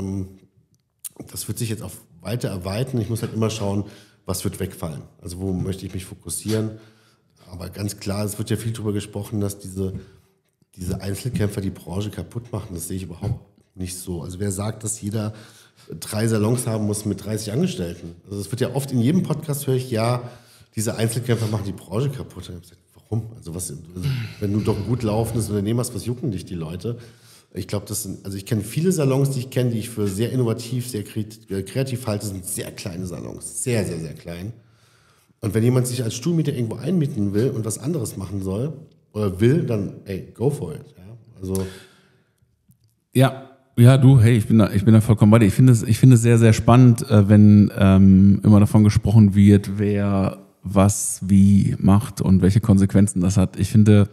das wird sich jetzt auch weiter erweitern. Ich muss halt immer schauen, was wird wegfallen. Also wo möchte ich mich fokussieren. Aber ganz klar, es wird ja viel darüber gesprochen, dass diese Einzelkämpfer die Branche kaputt machen. Das sehe ich überhaupt nicht so. Also wer sagt, dass jeder 3 Salons haben muss mit 30 Angestellten? Also es wird ja oft in jedem Podcast, höre ich, ja, diese Einzelkämpfer machen die Branche kaputt. Ich habe gesagt, warum? Also wenn du doch ein gut laufendes Unternehmen hast, was jucken dich die Leute? Ich glaube, ich kenne viele Salons, die ich für sehr innovativ, sehr kreativ halte, sind sehr kleine Salons. Sehr, sehr, sehr klein. Und wenn jemand sich als Stuhlmieter irgendwo einmieten will und was anderes machen soll oder will, dann, go for it. Ja, also ja, ich bin da vollkommen bei dir. Ich finde es sehr, sehr spannend, wenn immer davon gesprochen wird, wer was wie macht und welche Konsequenzen das hat. Ich finde,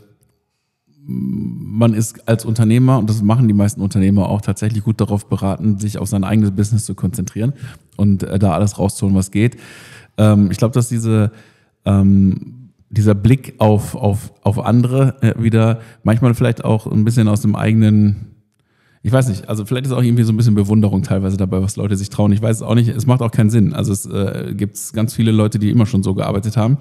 man ist als Unternehmer, und das machen die meisten Unternehmer auch, tatsächlich gut darauf beraten, sich auf sein eigenes Business zu konzentrieren und da alles rauszuholen, was geht. Ich glaube, dass dieser Blick auf andere wieder manchmal vielleicht auch ein bisschen aus dem eigenen, ich weiß nicht, also vielleicht ist auch irgendwie so ein bisschen Bewunderung teilweise dabei, was Leute sich trauen. Ich weiß es auch nicht, es macht auch keinen Sinn. Also es gibt ganz viele Leute, die immer schon so gearbeitet haben.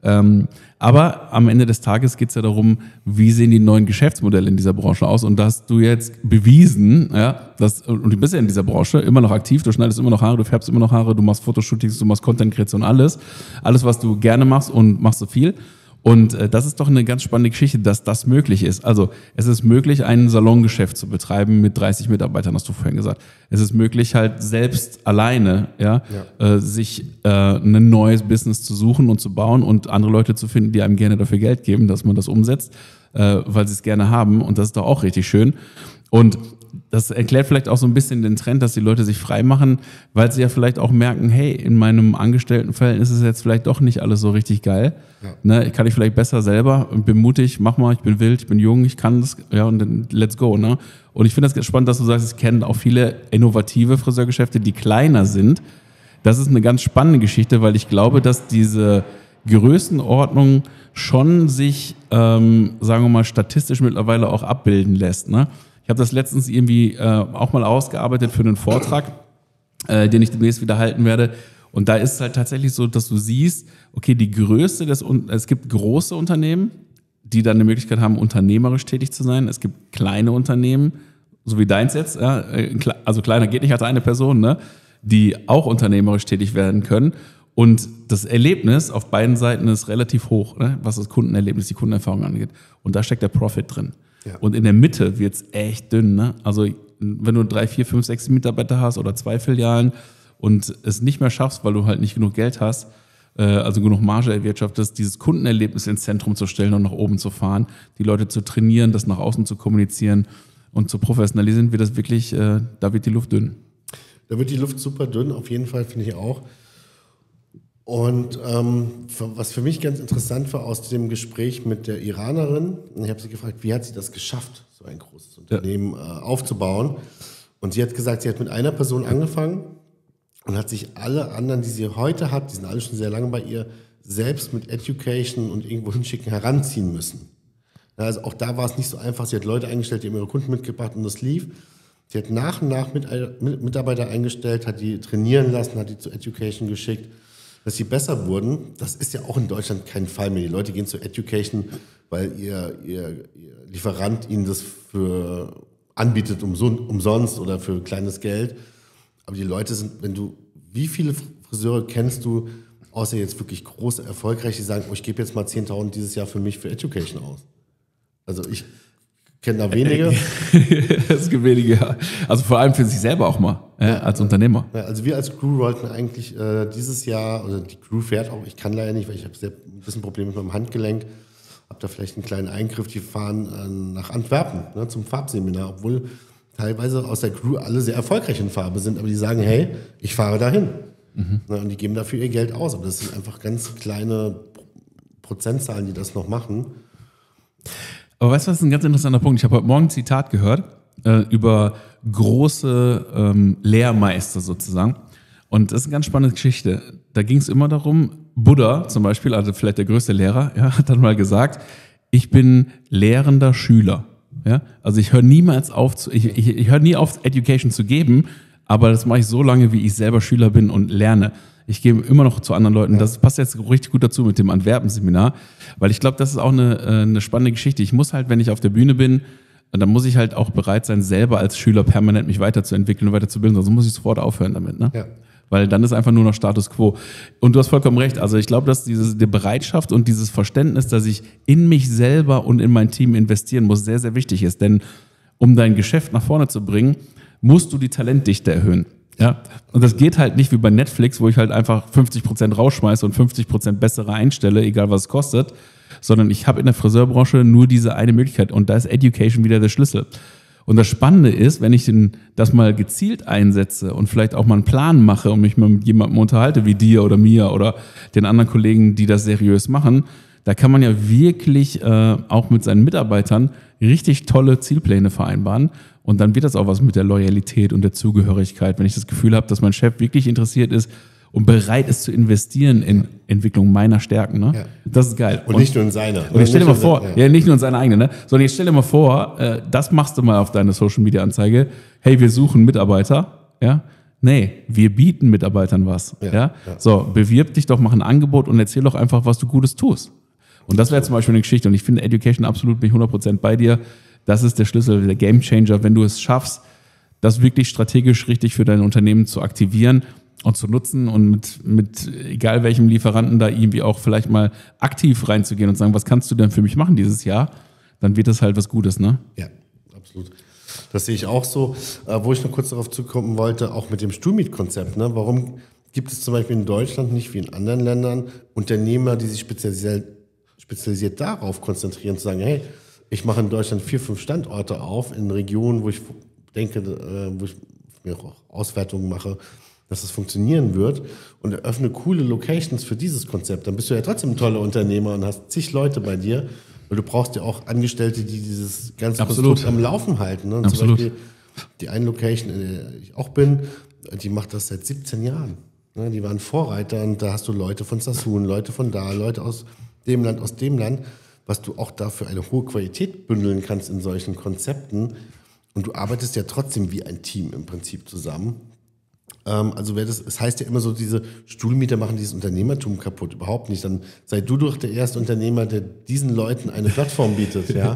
Aber am Ende des Tages geht es ja darum, wie sehen die neuen Geschäftsmodelle in dieser Branche aus, und da hast du jetzt bewiesen, und du bist ja in dieser Branche immer noch aktiv, du schneidest immer noch Haare, du färbst immer noch Haare, du machst Fotoshootings, du machst Content-Kreation, alles, was du gerne machst und machst so viel. Und das ist doch eine ganz spannende Geschichte, dass das möglich ist. Also es ist möglich, ein Salongeschäft zu betreiben mit 30 Mitarbeitern, hast du vorhin gesagt. Es ist möglich, halt selbst alleine sich ein neues Business zu suchen und zu bauen und andere Leute zu finden, die einem gerne dafür Geld geben, dass man das umsetzt, weil sie es gerne haben. Und das ist doch auch richtig schön. Und das erklärt vielleicht auch so ein bisschen den Trend, dass die Leute sich frei machen, weil sie ja vielleicht auch merken, hey, in meinem Angestelltenverhältnis ist es jetzt vielleicht doch nicht alles so richtig geil. Ja. Ne, kann ich vielleicht besser selber, bin mutig, mach mal, ich bin wild, ich bin jung, ich kann das, und dann let's go. Ne? Und ich finde das spannend, dass du sagst, ich kenne auch viele innovative Friseurgeschäfte, die kleiner sind. Das ist eine ganz spannende Geschichte, weil ich glaube, dass diese Größenordnung schon sich, sagen wir mal, statistisch mittlerweile auch abbilden lässt. Ne? Ich habe das letztens irgendwie auch mal ausgearbeitet für einen Vortrag, den ich demnächst wieder halten werde. Und da ist es halt tatsächlich so, dass du siehst, okay, es gibt große Unternehmen, die dann eine Möglichkeit haben, unternehmerisch tätig zu sein. Es gibt kleine Unternehmen, so wie deins jetzt, also kleiner geht nicht als eine Person, ne, die auch unternehmerisch tätig werden können. Und das Erlebnis auf beiden Seiten ist relativ hoch, ne, was das Kundenerlebnis, die Kundenerfahrung angeht. Und da steckt der Profit drin. Ja. Und in der Mitte wird's echt dünn. Ne? Also wenn du 3, 4, 5, 6 Mitarbeiter hast oder 2 Filialen und es nicht mehr schaffst, weil du halt nicht genug Geld hast, also genug Marge erwirtschaftest, dieses Kundenerlebnis ins Zentrum zu stellen und nach oben zu fahren, die Leute zu trainieren, das nach außen zu kommunizieren und zu professionalisieren, wird das wirklich, da wird die Luft dünn. Da wird die Luft super dünn, auf jeden Fall, finde ich auch. Und was für mich ganz interessant war aus dem Gespräch mit der Iranerin, ich habe sie gefragt, wie hat sie das geschafft, so ein großes Unternehmen aufzubauen? Und sie hat gesagt, sie hat mit einer Person angefangen und hat sich alle anderen, die sie heute hat, die sind alle schon sehr lange bei ihr, selbst mit Education und irgendwo hinschicken, heranziehen müssen. Also auch da war es nicht so einfach. Sie hat Leute eingestellt, die haben ihre Kunden mitgebracht und das lief. Sie hat nach und nach Mitarbeiter eingestellt, hat die trainieren lassen, hat die zu Education geschickt, dass sie besser wurden. Das ist ja auch in Deutschland kein Fall mehr. Die Leute gehen zu Education, weil ihr Lieferant ihnen das anbietet umsonst oder für kleines Geld. Aber die Leute sind, wie viele Friseure kennst du, außer jetzt wirklich große, erfolgreiche, die sagen, ich gebe jetzt mal 10.000 dieses Jahr für mich für Education aus. Also ich kenne da wenige. Es gibt wenige, ja. Also vor allem für sich selber auch mal, als Unternehmer. Ja, also wir als Crew wollten eigentlich dieses Jahr, oder die Crew fährt auch, ich kann leider nicht, weil ich habe ein bisschen Probleme mit meinem Handgelenk, habe da vielleicht einen kleinen Eingriff, die fahren nach Antwerpen zum Farbseminar, obwohl teilweise aus der Crew alle sehr erfolgreich in Farbe sind, aber die sagen, hey, ich fahre dahin. Mhm. Und die geben dafür ihr Geld aus. Aber das sind einfach ganz kleine Prozentzahlen, die das noch machen. Aber weißt du, was ist ein ganz interessanter Punkt? Ich habe heute Morgen ein Zitat gehört über große Lehrmeister sozusagen. Und das ist eine ganz spannende Geschichte. Da ging es immer darum, Buddha zum Beispiel, also vielleicht der größte Lehrer, hat dann mal gesagt, ich bin lehrender Schüler. Ja? Also ich höre niemals auf, ich höre nie auf, Education zu geben, aber das mache ich so lange, wie ich selber Schüler bin und lerne. Ich gehe immer noch zu anderen Leuten. Das passt jetzt richtig gut dazu mit dem Antwerpen-Seminar, weil ich glaube, das ist auch eine spannende Geschichte. Ich muss halt, wenn ich auf der Bühne bin, dann muss ich halt auch bereit sein, selber als Schüler permanent mich weiterzuentwickeln und weiterzubilden, sonst muss ich sofort aufhören damit. Ne? Ja. Weil dann ist einfach nur noch Status Quo. Und du hast vollkommen recht. Also ich glaube, dass die Bereitschaft und dieses Verständnis, dass ich in mich selber und in mein Team investieren muss, sehr, sehr wichtig ist. Denn um dein Geschäft nach vorne zu bringen, musst du die Talentdichte erhöhen. Ja? Und das geht halt nicht wie bei Netflix, wo ich halt einfach 50% rausschmeiße und 50% bessere einstelle, egal was es kostet, sondern ich habe in der Friseurbranche nur diese eine Möglichkeit. Und da ist Education wieder der Schlüssel. Und das Spannende ist, wenn ich das mal gezielt einsetze und vielleicht auch mal einen Plan mache und mich mal mit jemandem unterhalte, wie dir oder mir oder den anderen Kollegen, die das seriös machen, da kann man ja wirklich auch mit seinen Mitarbeitern richtig tolle Zielpläne vereinbaren. Und dann wird das auch was mit der Loyalität und der Zugehörigkeit, wenn ich das Gefühl habe, dass mein Chef wirklich interessiert ist und bereit ist zu investieren in Entwicklung meiner Stärken. Ne? Ja. Das ist geil. Und nicht nur in seiner. Und jetzt stell dir mal vor, nicht nur in seiner eigenen, ne? Sondern jetzt stell dir mal vor, das machst du mal auf deine Social-Media-Anzeige. Hey, wir suchen Mitarbeiter. Ja? Nee, wir bieten Mitarbeitern was. Ja? So, bewirb dich doch, mach ein Angebot und erzähl doch einfach, was du Gutes tust. Und das wäre zum Beispiel eine Geschichte. Und ich finde Education absolut bin ich 100% bei dir. Das ist der Schlüssel, der Gamechanger, wenn du es schaffst, das wirklich strategisch richtig für dein Unternehmen zu aktivieren und zu nutzen und mit egal welchem Lieferanten da irgendwie auch vielleicht mal aktiv reinzugehen und sagen, was kannst du denn für mich machen dieses Jahr? Dann wird das halt was Gutes, ne? Ja, absolut. Das sehe ich auch so. Wo ich noch kurz darauf zukommen wollte, auch mit dem Stuhlmiet-Konzept. Ne? Warum gibt es zum Beispiel in Deutschland nicht wie in anderen Ländern Unternehmer, die sich spezialisiert darauf konzentrieren, zu sagen, hey, ich mache in Deutschland 4, 5 Standorte auf, in Regionen, wo ich denke, wo ich mir auch Auswertungen mache, dass es funktionieren wird und eröffne coole Locations für dieses Konzept. Dann bist du ja trotzdem ein toller Unternehmer und hast zig Leute bei dir, weil du brauchst ja auch Angestellte, die dieses ganze Konstrukt am Laufen halten. Ne? Zum Beispiel die eine Location, in der ich auch bin, die macht das seit 17 Jahren. Ne? Die waren Vorreiter und da hast du Leute von Sassoon, Leute von da, Leute aus dem Land, was du auch dafür eine hohe Qualität bündeln kannst in solchen Konzepten. Und du arbeitest ja trotzdem wie ein Team im Prinzip zusammen. Also es heißt ja immer so, diese Stuhlmieter machen dieses Unternehmertum kaputt. Überhaupt nicht. Dann sei du doch der erste Unternehmer, der diesen Leuten eine Plattform bietet, ja?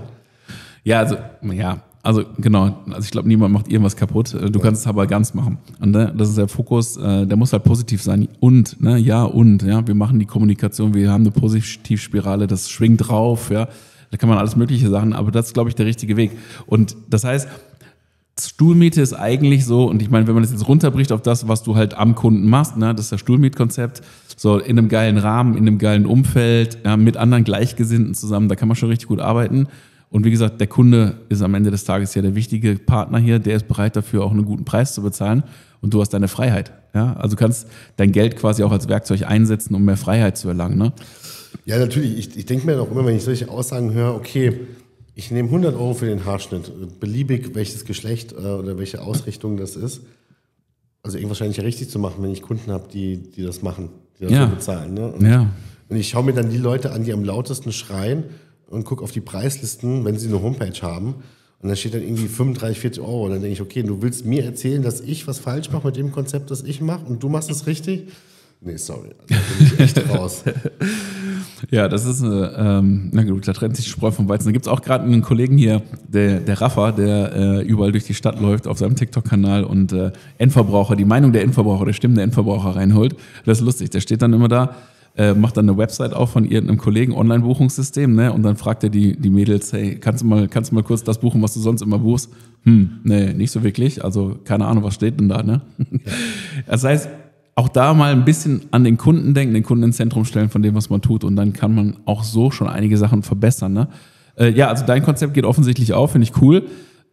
Also genau. Also ich glaube, niemand macht irgendwas kaputt. Du kannst es aber ganz machen. Und das ist der Fokus, der muss halt positiv sein. Und, wir machen die Kommunikation, wir haben eine Positivspirale, das schwingt drauf, ja. Da kann man alles mögliche sagen, aber das ist, glaube ich, der richtige Weg. Und das heißt, Stuhlmiete ist eigentlich so, und ich meine, wenn man das jetzt runterbricht auf das, was du halt am Kunden machst, ne, das ist das Stuhlmietkonzept, so in einem geilen Rahmen, in einem geilen Umfeld, ja, mit anderen Gleichgesinnten zusammen, da kann man schon richtig gut arbeiten. Und wie gesagt, der Kunde ist am Ende des Tages ja der wichtige Partner hier, der ist bereit dafür auch einen guten Preis zu bezahlen und du hast deine Freiheit. Ja? Also du kannst dein Geld quasi auch als Werkzeug einsetzen, um mehr Freiheit zu erlangen. Ne? Ja, natürlich. Ich denke mir auch immer, wenn ich solche Aussagen höre, okay, ich nehme 100 € für den Haarschnitt, beliebig welches Geschlecht oder welche Ausrichtung das ist. Also irgendwas scheint ja richtig zu machen, wenn ich Kunden habe, die das machen, die das so bezahlen. Ne? Und ich schaue mir dann die Leute an, die am lautesten schreien und gucke auf die Preislisten, wenn sie eine Homepage haben. Und dann steht dann irgendwie 35, 40 €. Und dann denke ich, okay, du willst mir erzählen, dass ich was falsch mache mit dem Konzept, das ich mache und du machst es richtig? Nee, sorry. Also da bin ich echt raus. Ja, das ist na gut, da trennt sich die Spreu vom Weizen. Da gibt es auch gerade einen Kollegen hier, der Rafa, der überall durch die Stadt läuft auf seinem TikTok-Kanal und Endverbraucher, die Meinung der Endverbraucher, der Stimmen der Endverbraucher reinholt. Das ist lustig. Der steht dann immer da, macht dann eine Website auf von irgendeinem Kollegen, Online-Buchungssystem, ne? Und dann fragt er die Mädels, hey, kannst du mal kurz das buchen, was du sonst immer buchst? Nee, nicht so wirklich. Also keine Ahnung, was steht denn da, ne? Ja. Das heißt, auch da mal ein bisschen an den Kunden denken, den Kunden ins Zentrum stellen von dem, was man tut. Und dann kann man auch so schon einige Sachen verbessern. Ne? Ja, also dein Konzept geht offensichtlich auf, finde ich cool.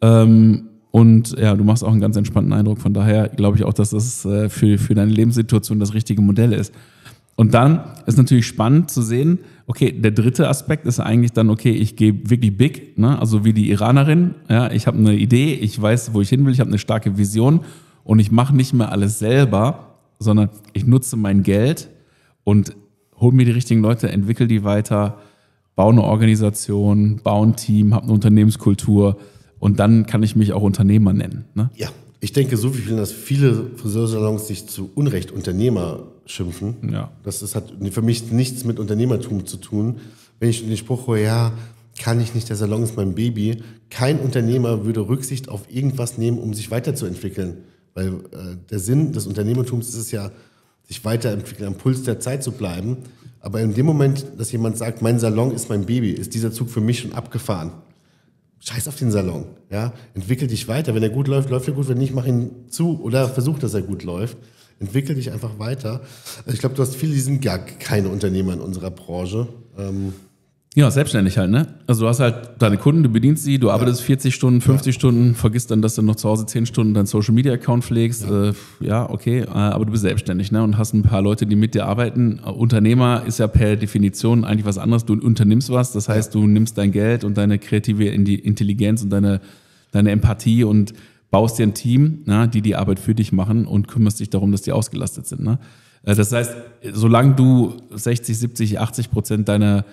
Und ja, du machst auch einen ganz entspannten Eindruck. Von daher glaube ich auch, dass das für deine Lebenssituation das richtige Modell ist. Und dann ist natürlich spannend zu sehen, okay, der dritte Aspekt ist eigentlich dann, okay, ich gehe wirklich big, ne? Also wie die Iranerin. Ja, ich habe eine Idee, ich weiß, wo ich hin will, ich habe eine starke Vision und ich mache nicht mehr alles selber, sondern ich nutze mein Geld und hole mir die richtigen Leute, entwickle die weiter, baue eine Organisation, baue ein Team, habe eine Unternehmenskultur und dann kann ich mich auch Unternehmer nennen. Ne? Ja, ich denke so wie viel, dass viele Friseursalons sich zu Unrecht Unternehmer schimpfen. Ja. Das hat für mich nichts mit Unternehmertum zu tun. Wenn ich den Spruch höre, ja, kann ich nicht, der Salon ist mein Baby. Kein Unternehmer würde Rücksicht auf irgendwas nehmen, um sich weiterzuentwickeln. Weil der Sinn des Unternehmertums ist es ja, sich weiterentwickeln, am Puls der Zeit zu bleiben. Aber in dem Moment, dass jemand sagt, mein Salon ist mein Baby, ist dieser Zug für mich schon abgefahren. Scheiß auf den Salon. Ja? Entwickel dich weiter. Wenn er gut läuft, läuft er gut. Wenn nicht, mach ihn zu oder versuch, dass er gut läuft. Entwickel dich einfach weiter. Also ich glaube, du hast viele, die sind gar keine Unternehmer in unserer Branche. Ja, selbstständig halt, ne? Also du hast halt deine Kunden, du bedienst sie, du arbeitest 40 Stunden, 50 Stunden, vergisst dann, dass du noch zu Hause 10 Stunden deinen Social-Media-Account pflegst. Okay, aber du bist selbstständig, ne? Und hast ein paar Leute, die mit dir arbeiten. Unternehmer ist ja per Definition eigentlich was anderes. Du unternimmst was, das heißt, du nimmst dein Geld und deine kreative Intelligenz und deine Empathie und baust dir ein Team, ne, die Arbeit für dich machen und kümmerst dich darum, dass die ausgelastet sind, ne? Das heißt, solange du 60, 70, 80% deiner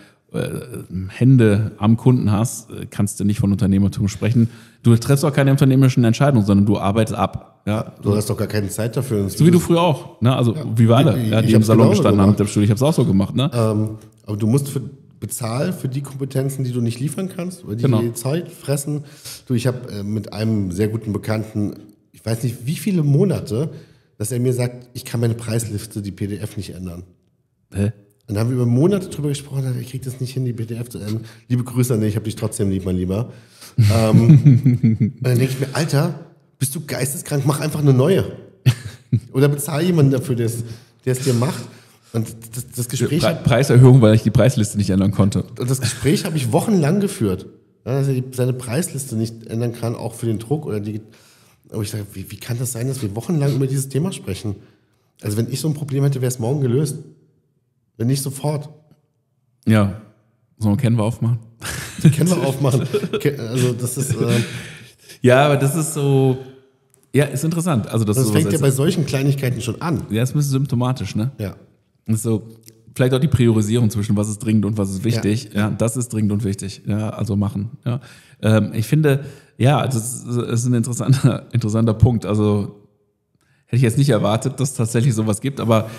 Hände am Kunden hast, kannst du nicht von Unternehmertum sprechen. Du triffst auch keine unternehmerischen Entscheidungen, sondern du arbeitest ab. Ja. Du hast doch gar keine Zeit dafür. So wie du früher auch. Ne? Also wie wir alle, die im Salon gestanden haben mit dem Studio. Ich habe es auch so gemacht. Ne? Aber du musst bezahlen für die Kompetenzen, die du nicht liefern kannst, weil die Zeit fressen. Ich habe mit einem sehr guten Bekannten, ich weiß nicht wie viele Monate, dass er mir sagt, ich kann meine Preisliste, die PDF nicht ändern. Hä? Und dann haben wir über Monate drüber gesprochen, ich kriege das nicht hin, die PDF zu ändern. Liebe Grüße an dich, ich habe dich trotzdem lieb, mein Lieber. Und dann denke ich mir, Alter, bist du geisteskrank, mach einfach eine neue. Oder bezahl jemanden dafür, der es dir macht. Und das Gespräch... Preiserhöhung, weil ich die Preisliste nicht ändern konnte. Und das Gespräch habe ich wochenlang geführt. Dass er seine Preisliste nicht ändern kann, auch für den Druck. Aber ich sage, wie kann das sein, dass wir wochenlang über dieses Thema sprechen? Also wenn ich so ein Problem hätte, wäre es morgen gelöst. Wenn nicht sofort. Ja, sollen wir Canva aufmachen? Canva aufmachen. Also das ist... ja, aber das ist so... Ja, ist interessant. Also das fängt ja bei solchen Kleinigkeiten schon an. Ja, ist ein bisschen symptomatisch, ne? Ja. Das ist so, vielleicht auch die Priorisierung zwischen was ist dringend und was ist wichtig. Ja, das ist dringend und wichtig. Ja, also machen. Ja. Ich finde, ja, das ist ein interessanter Punkt. Also hätte ich jetzt nicht erwartet, dass es tatsächlich sowas gibt, aber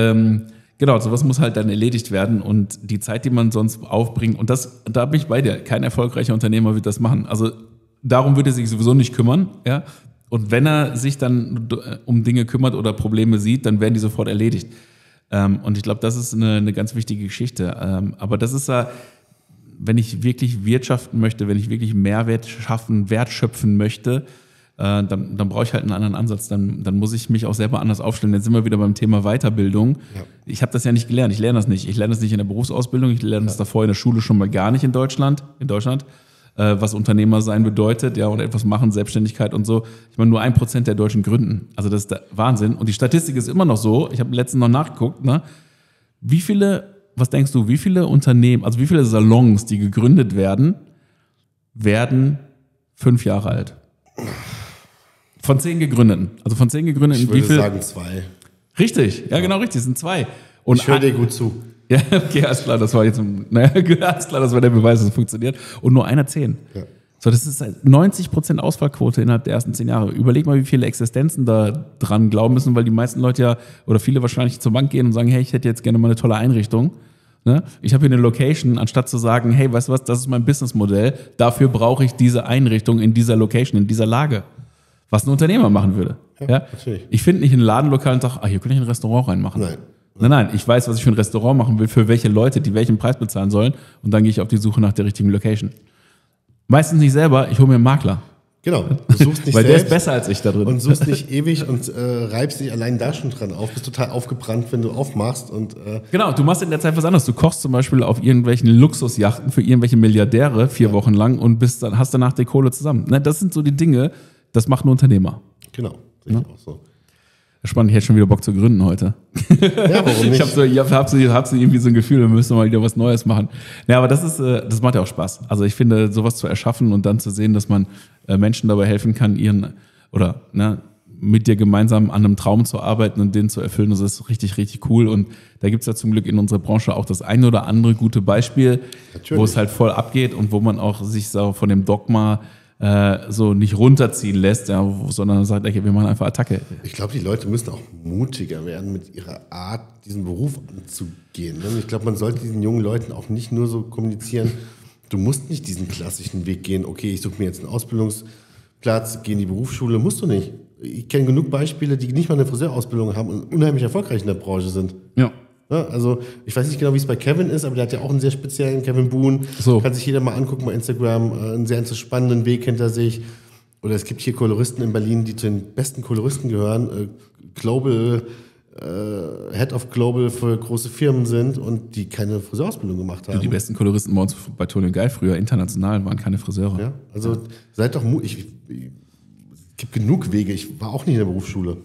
genau, sowas muss halt dann erledigt werden und die Zeit, die man sonst aufbringt, und da bin ich bei dir, kein erfolgreicher Unternehmer wird das machen. Also darum würde er sich sowieso nicht kümmern, ja. Und wenn er sich dann um Dinge kümmert oder Probleme sieht, dann werden die sofort erledigt. Und ich glaube, das ist eine ganz wichtige Geschichte. Aber das ist ja, wenn ich wirklich wirtschaften möchte, wenn ich wirklich Mehrwert schaffen, Wert schöpfen möchte, dann brauche ich halt einen anderen Ansatz. Dann muss ich mich auch selber anders aufstellen. Jetzt sind wir wieder beim Thema Weiterbildung. Ja. Ich habe das ja nicht gelernt. Ich lerne das nicht. Ich lerne das nicht in der Berufsausbildung. Ich lerne das davor in der Schule schon mal gar nicht in Deutschland. Was Unternehmer sein bedeutet, ja, und etwas machen, Selbstständigkeit und so. Ich meine, nur 1% der Deutschen gründen. Also das ist der Wahnsinn. Und die Statistik ist immer noch so, ich habe letztens noch nachgeguckt, ne? Was denkst du, wie viele Unternehmen, also wie viele Salons, die gegründet werden 5 Jahre alt? Von 10 Gegründeten. Also von 10 Gegründeten, ich würde sagen 2. Richtig, ja genau richtig, es sind 2. Und ich höre dir gut zu. Ja, okay, alles klar, das war jetzt, alles klar, das war der Beweis, dass es funktioniert. Und nur einer 10. Ja. So, das ist 90% Ausfallquote innerhalb der ersten 10 Jahre. Überleg mal, wie viele Existenzen da dran glauben müssen, weil die meisten Leute ja, oder viele wahrscheinlich zur Bank gehen und sagen, hey, ich hätte jetzt gerne mal eine tolle Einrichtung. Ne? Ich habe hier eine Location, anstatt zu sagen, hey, weißt du was, das ist mein Businessmodell, dafür brauche ich diese Einrichtung in dieser Location, in dieser Lage. Was ein Unternehmer machen würde. Ja? Ich finde nicht ein Ladenlokal und sage, hier könnte ich ein Restaurant reinmachen. Nein, ich weiß, was ich für ein Restaurant machen will, für welche Leute, die welchen Preis bezahlen sollen, und dann gehe ich auf die Suche nach der richtigen Location. Meistens nicht selber, ich hole mir einen Makler. Genau, du suchst nicht weil selbst. Der ist besser als ich da drin. Und suchst nicht ewig und reibst dich allein da schon dran auf, bist total aufgebrannt, wenn du aufmachst. Genau, du machst in der Zeit was anderes. Du kochst zum Beispiel auf irgendwelchen Luxusjachten für irgendwelche Milliardäre 4 Wochen lang und hast danach die Kohle zusammen. Ne, das sind so die Dinge, das macht ein Unternehmer. Genau, sehe ich auch so. Spannend, ich hätte schon wieder Bock zu gründen heute. Ja, warum nicht? Ich hab so irgendwie so ein Gefühl, wir müssen mal wieder was Neues machen. Ja, aber das macht ja auch Spaß. Also ich finde, sowas zu erschaffen und dann zu sehen, dass man Menschen dabei helfen kann, mit dir gemeinsam an einem Traum zu arbeiten und den zu erfüllen, das ist richtig, richtig cool. Und da gibt's ja zum Glück in unserer Branche auch das ein oder andere gute Beispiel, wo es halt voll abgeht und wo man auch sich so von dem Dogma so nicht runterziehen lässt, ja, sondern sagt, okay, wir machen einfach Attacke. Ich glaube, die Leute müssen auch mutiger werden mit ihrer Art, diesen Beruf anzugehen. Ich glaube, man sollte diesen jungen Leuten auch nicht nur so kommunizieren, du musst nicht diesen klassischen Weg gehen, okay, ich suche mir jetzt einen Ausbildungsplatz, gehe in die Berufsschule, musst du nicht. Ich kenne genug Beispiele, die nicht mal eine Friseurausbildung haben und unheimlich erfolgreich in der Branche sind. Ja. Also ich weiß nicht genau, wie es bei Kevin ist, aber der hat ja auch einen sehr speziellen, Kevin Boone. So. Kann sich jeder mal angucken bei Instagram, einen sehr spannenden Weg hinter sich. Oder es gibt hier Koloristen in Berlin, die zu den besten Koloristen gehören. Global Head of Global für große Firmen sind und die keine Friseurausbildung gemacht haben. Die besten Koloristen bei uns bei Toni und Guy früher international waren keine Friseure. Ja, also seid doch mutig. Es gibt genug Wege. Ich war auch nicht in der Berufsschule.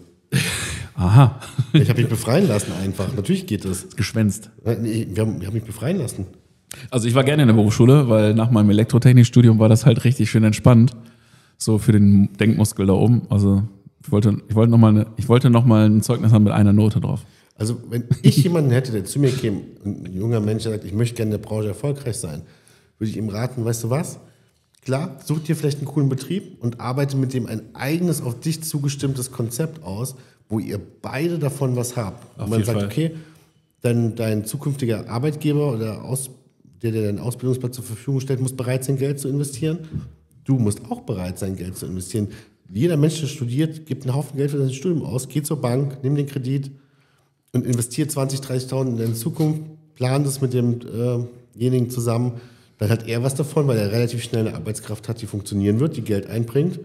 Aha. Ich habe mich befreien lassen einfach. Natürlich geht das. Geschwänzt. Nee, wir haben mich befreien lassen. Also ich war gerne in der Berufsschule, weil nach meinem Elektrotechnikstudium war das halt richtig schön entspannt. So für den Denkmuskel da oben. Also ich wollte noch mal ein Zeugnis haben mit einer Note drauf. Also wenn ich jemanden hätte, der zu mir käme, ein junger Mensch, der sagt, ich möchte gerne in der Branche erfolgreich sein, würde ich ihm raten, weißt du was? Klar, such dir vielleicht einen coolen Betrieb und arbeite mit dem ein eigenes, auf dich zugestimmtes Konzept aus, wo ihr beide davon was habt. Und man sagt, okay, dann dein zukünftiger Arbeitgeber oder der deinen Ausbildungsplatz zur Verfügung stellt, muss bereit sein, Geld zu investieren. Du musst auch bereit sein, Geld zu investieren. Jeder Mensch, der studiert, gibt einen Haufen Geld für sein Studium aus, geht zur Bank, nimmt den Kredit und investiert 20.000, 30.000 in deine Zukunft, plant es mit demjenigen zusammen. Dann hat er was davon, weil er relativ schnell eine Arbeitskraft hat, die funktionieren wird, die Geld einbringt.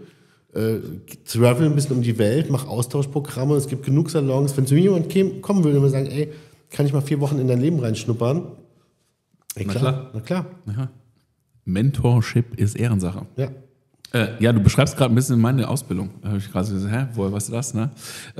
Travel ein bisschen um die Welt, mach Austauschprogramme, es gibt genug Salons. Wenn zu mir jemand kommen würde und mir sagen, ey, kann ich mal 4 Wochen in dein Leben reinschnuppern? Ey, klar. Na klar. Ja. Mentorship ist Ehrensache. Ja. Ja, du beschreibst gerade ein bisschen meine Ausbildung. Da habe ich gerade gesagt, woher weißt du das? Ne?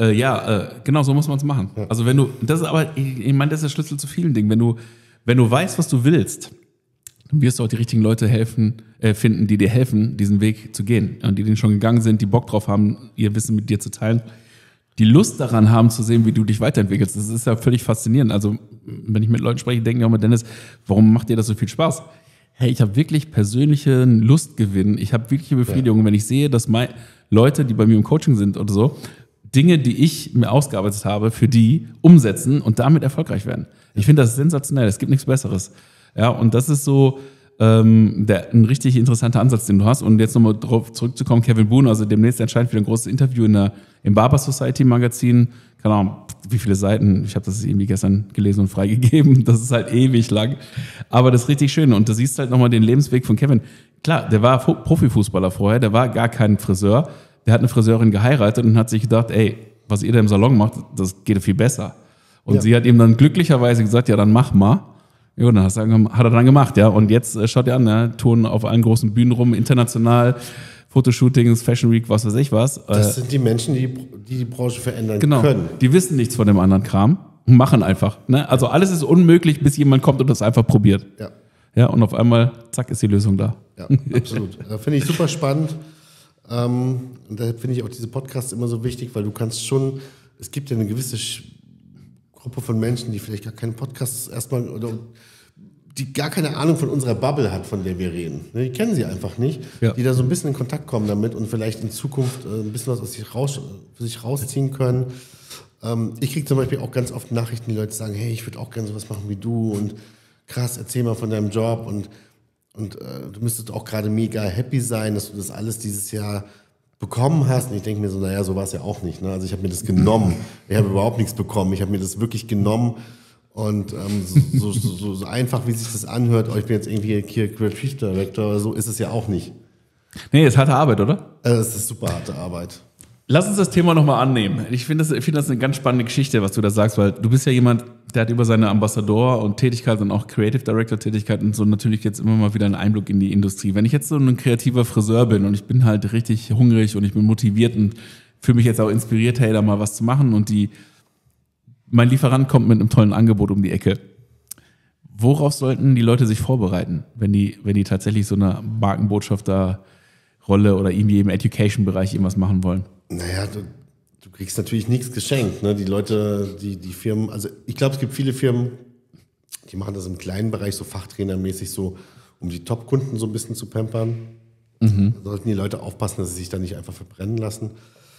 Genau, so muss man es machen. Ja. Also ich meine, das ist der Schlüssel zu vielen Dingen. Wenn du weißt, was du willst, dann wirst du auch die richtigen Leute finden, die dir helfen, diesen Weg zu gehen. Und die den schon gegangen sind, die Bock drauf haben, ihr Wissen mit dir zu teilen, die Lust daran haben zu sehen, wie du dich weiterentwickelst. Das ist ja völlig faszinierend. Also wenn ich mit Leuten spreche, denken die auch immer, Dennis, warum macht dir das so viel Spaß? Hey, ich habe wirklich persönlichen Lustgewinn. Ich habe wirkliche Befriedigung, wenn ich sehe, dass Leute, die bei mir im Coaching sind oder so, Dinge, die ich mir ausgearbeitet habe, für die umsetzen und damit erfolgreich werden. Ich finde das sensationell. Es gibt nichts Besseres. Ja, und das ist so ein richtig interessanter Ansatz, den du hast. Und jetzt nochmal drauf zurückzukommen, Kevin Boone, also demnächst erscheint wieder ein großes Interview im Barber Society Magazin. Keine Ahnung, wie viele Seiten, ich habe das irgendwie gestern gelesen und freigegeben, das ist halt ewig lang, aber das ist richtig schön und du siehst halt nochmal den Lebensweg von Kevin. Klar, der war Profifußballer vorher, der war gar kein Friseur, der hat eine Friseurin geheiratet und hat sich gedacht, ey, was ihr da im Salon macht, das geht viel besser. Und sie hat ihm dann glücklicherweise gesagt, ja, dann mach mal. Ja, und dann hat er dann gemacht, ja, und jetzt schaut ihr an, ja, touren auf allen großen Bühnen rum, international, Fotoshootings, Fashion Week, was weiß ich was. Das sind die Menschen, die Branche verändern können. Genau, die wissen nichts von dem anderen Kram und machen einfach. Ne? Also alles ist unmöglich, bis jemand kommt und das einfach probiert. Ja. Ja, und auf einmal, zack, ist die Lösung da. Ja, absolut. Finde ich super spannend. Und da finde ich auch diese Podcasts immer so wichtig, weil du kannst schon, es gibt ja eine gewisse Gruppe von Menschen, die vielleicht gar keinen Podcast erstmal oder die gar keine Ahnung von unserer Bubble hat, von der wir reden. Die kennen sie einfach nicht, die da so ein bisschen in Kontakt kommen damit und vielleicht in Zukunft ein bisschen was für sich rausziehen können. Ich kriege zum Beispiel auch ganz oft Nachrichten, die Leute sagen, hey, ich würde auch gerne sowas machen wie du und krass, erzähl mal von deinem Job und du müsstest auch gerade mega happy sein, dass du das alles dieses Jahr bekommen hast. Und ich denke mir so, naja, so war es ja auch nicht. Ne? Also ich habe mir das genommen. Ich habe überhaupt nichts bekommen. Ich habe mir das wirklich genommen. Und so einfach, wie sich das anhört, ich bin jetzt irgendwie hier Creative Director oder so, ist es ja auch nicht. Nee, ist harte Arbeit, oder? Es ist super harte Arbeit. Lass uns das Thema nochmal annehmen. Ich finde das eine ganz spannende Geschichte, was du da sagst, weil du bist ja jemand, der hat über seine Ambassador- und Tätigkeit und auch Creative Director-Tätigkeit und so natürlich jetzt immer mal wieder einen Einblick in die Industrie. Wenn ich jetzt so ein kreativer Friseur bin und ich bin halt richtig hungrig und ich bin motiviert und fühle mich jetzt auch inspiriert, hey, da mal was zu machen und mein Lieferant kommt mit einem tollen Angebot um die Ecke. Worauf sollten die Leute sich vorbereiten, wenn die tatsächlich so eine Markenbotschafter-Rolle oder irgendwie im Education-Bereich irgendwas machen wollen? Naja, du kriegst natürlich nichts geschenkt. Ne? Die Leute, die Firmen, also ich glaube, es gibt viele Firmen, die machen das im kleinen Bereich so fachtrainermäßig so, um die Top-Kunden so ein bisschen zu pampern. Da sollten die Leute aufpassen, dass sie sich da nicht einfach verbrennen lassen.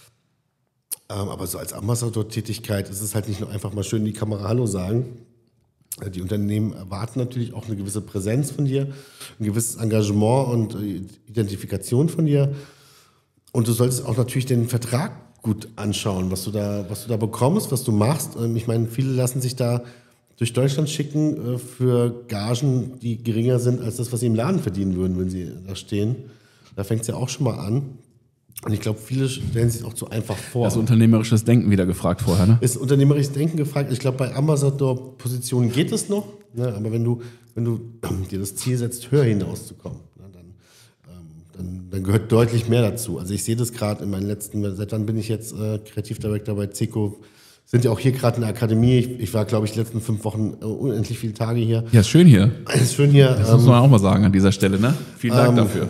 Aber so als Ambassador-Tätigkeit ist es halt nicht nur einfach mal schön in die Kamera Hallo sagen. Die Unternehmen erwarten natürlich auch eine gewisse Präsenz von dir, ein gewisses Engagement und Identifikation von dir. Und du solltest auch natürlich den Vertrag gut anschauen, was du da bekommst, was du machst. Ich meine, viele lassen sich da durch Deutschland schicken für Gagen, die geringer sind als das, was sie im Laden verdienen würden, wenn sie da stehen. Da fängt es ja auch schon mal an. Und ich glaube, viele stellen sich auch zu einfach vor. Das unternehmerisches Denken wieder gefragt vorher, ne? Ist unternehmerisches Denken gefragt. Ich glaube, bei Ambassador-Positionen geht es noch. Ne? Aber wenn du dir das Ziel setzt, höher hinauszukommen, ne? dann gehört deutlich mehr dazu. Also ich sehe das gerade in meinen seit wann bin ich jetzt Kreativdirektor bei CECO, sind ja auch hier gerade in der Akademie. Ich war, glaube ich, die letzten 5 Wochen unendlich viele Tage hier. Ja, ist schön hier. Ist schön hier. Das muss man auch mal sagen an dieser Stelle, ne? Vielen Dank dafür.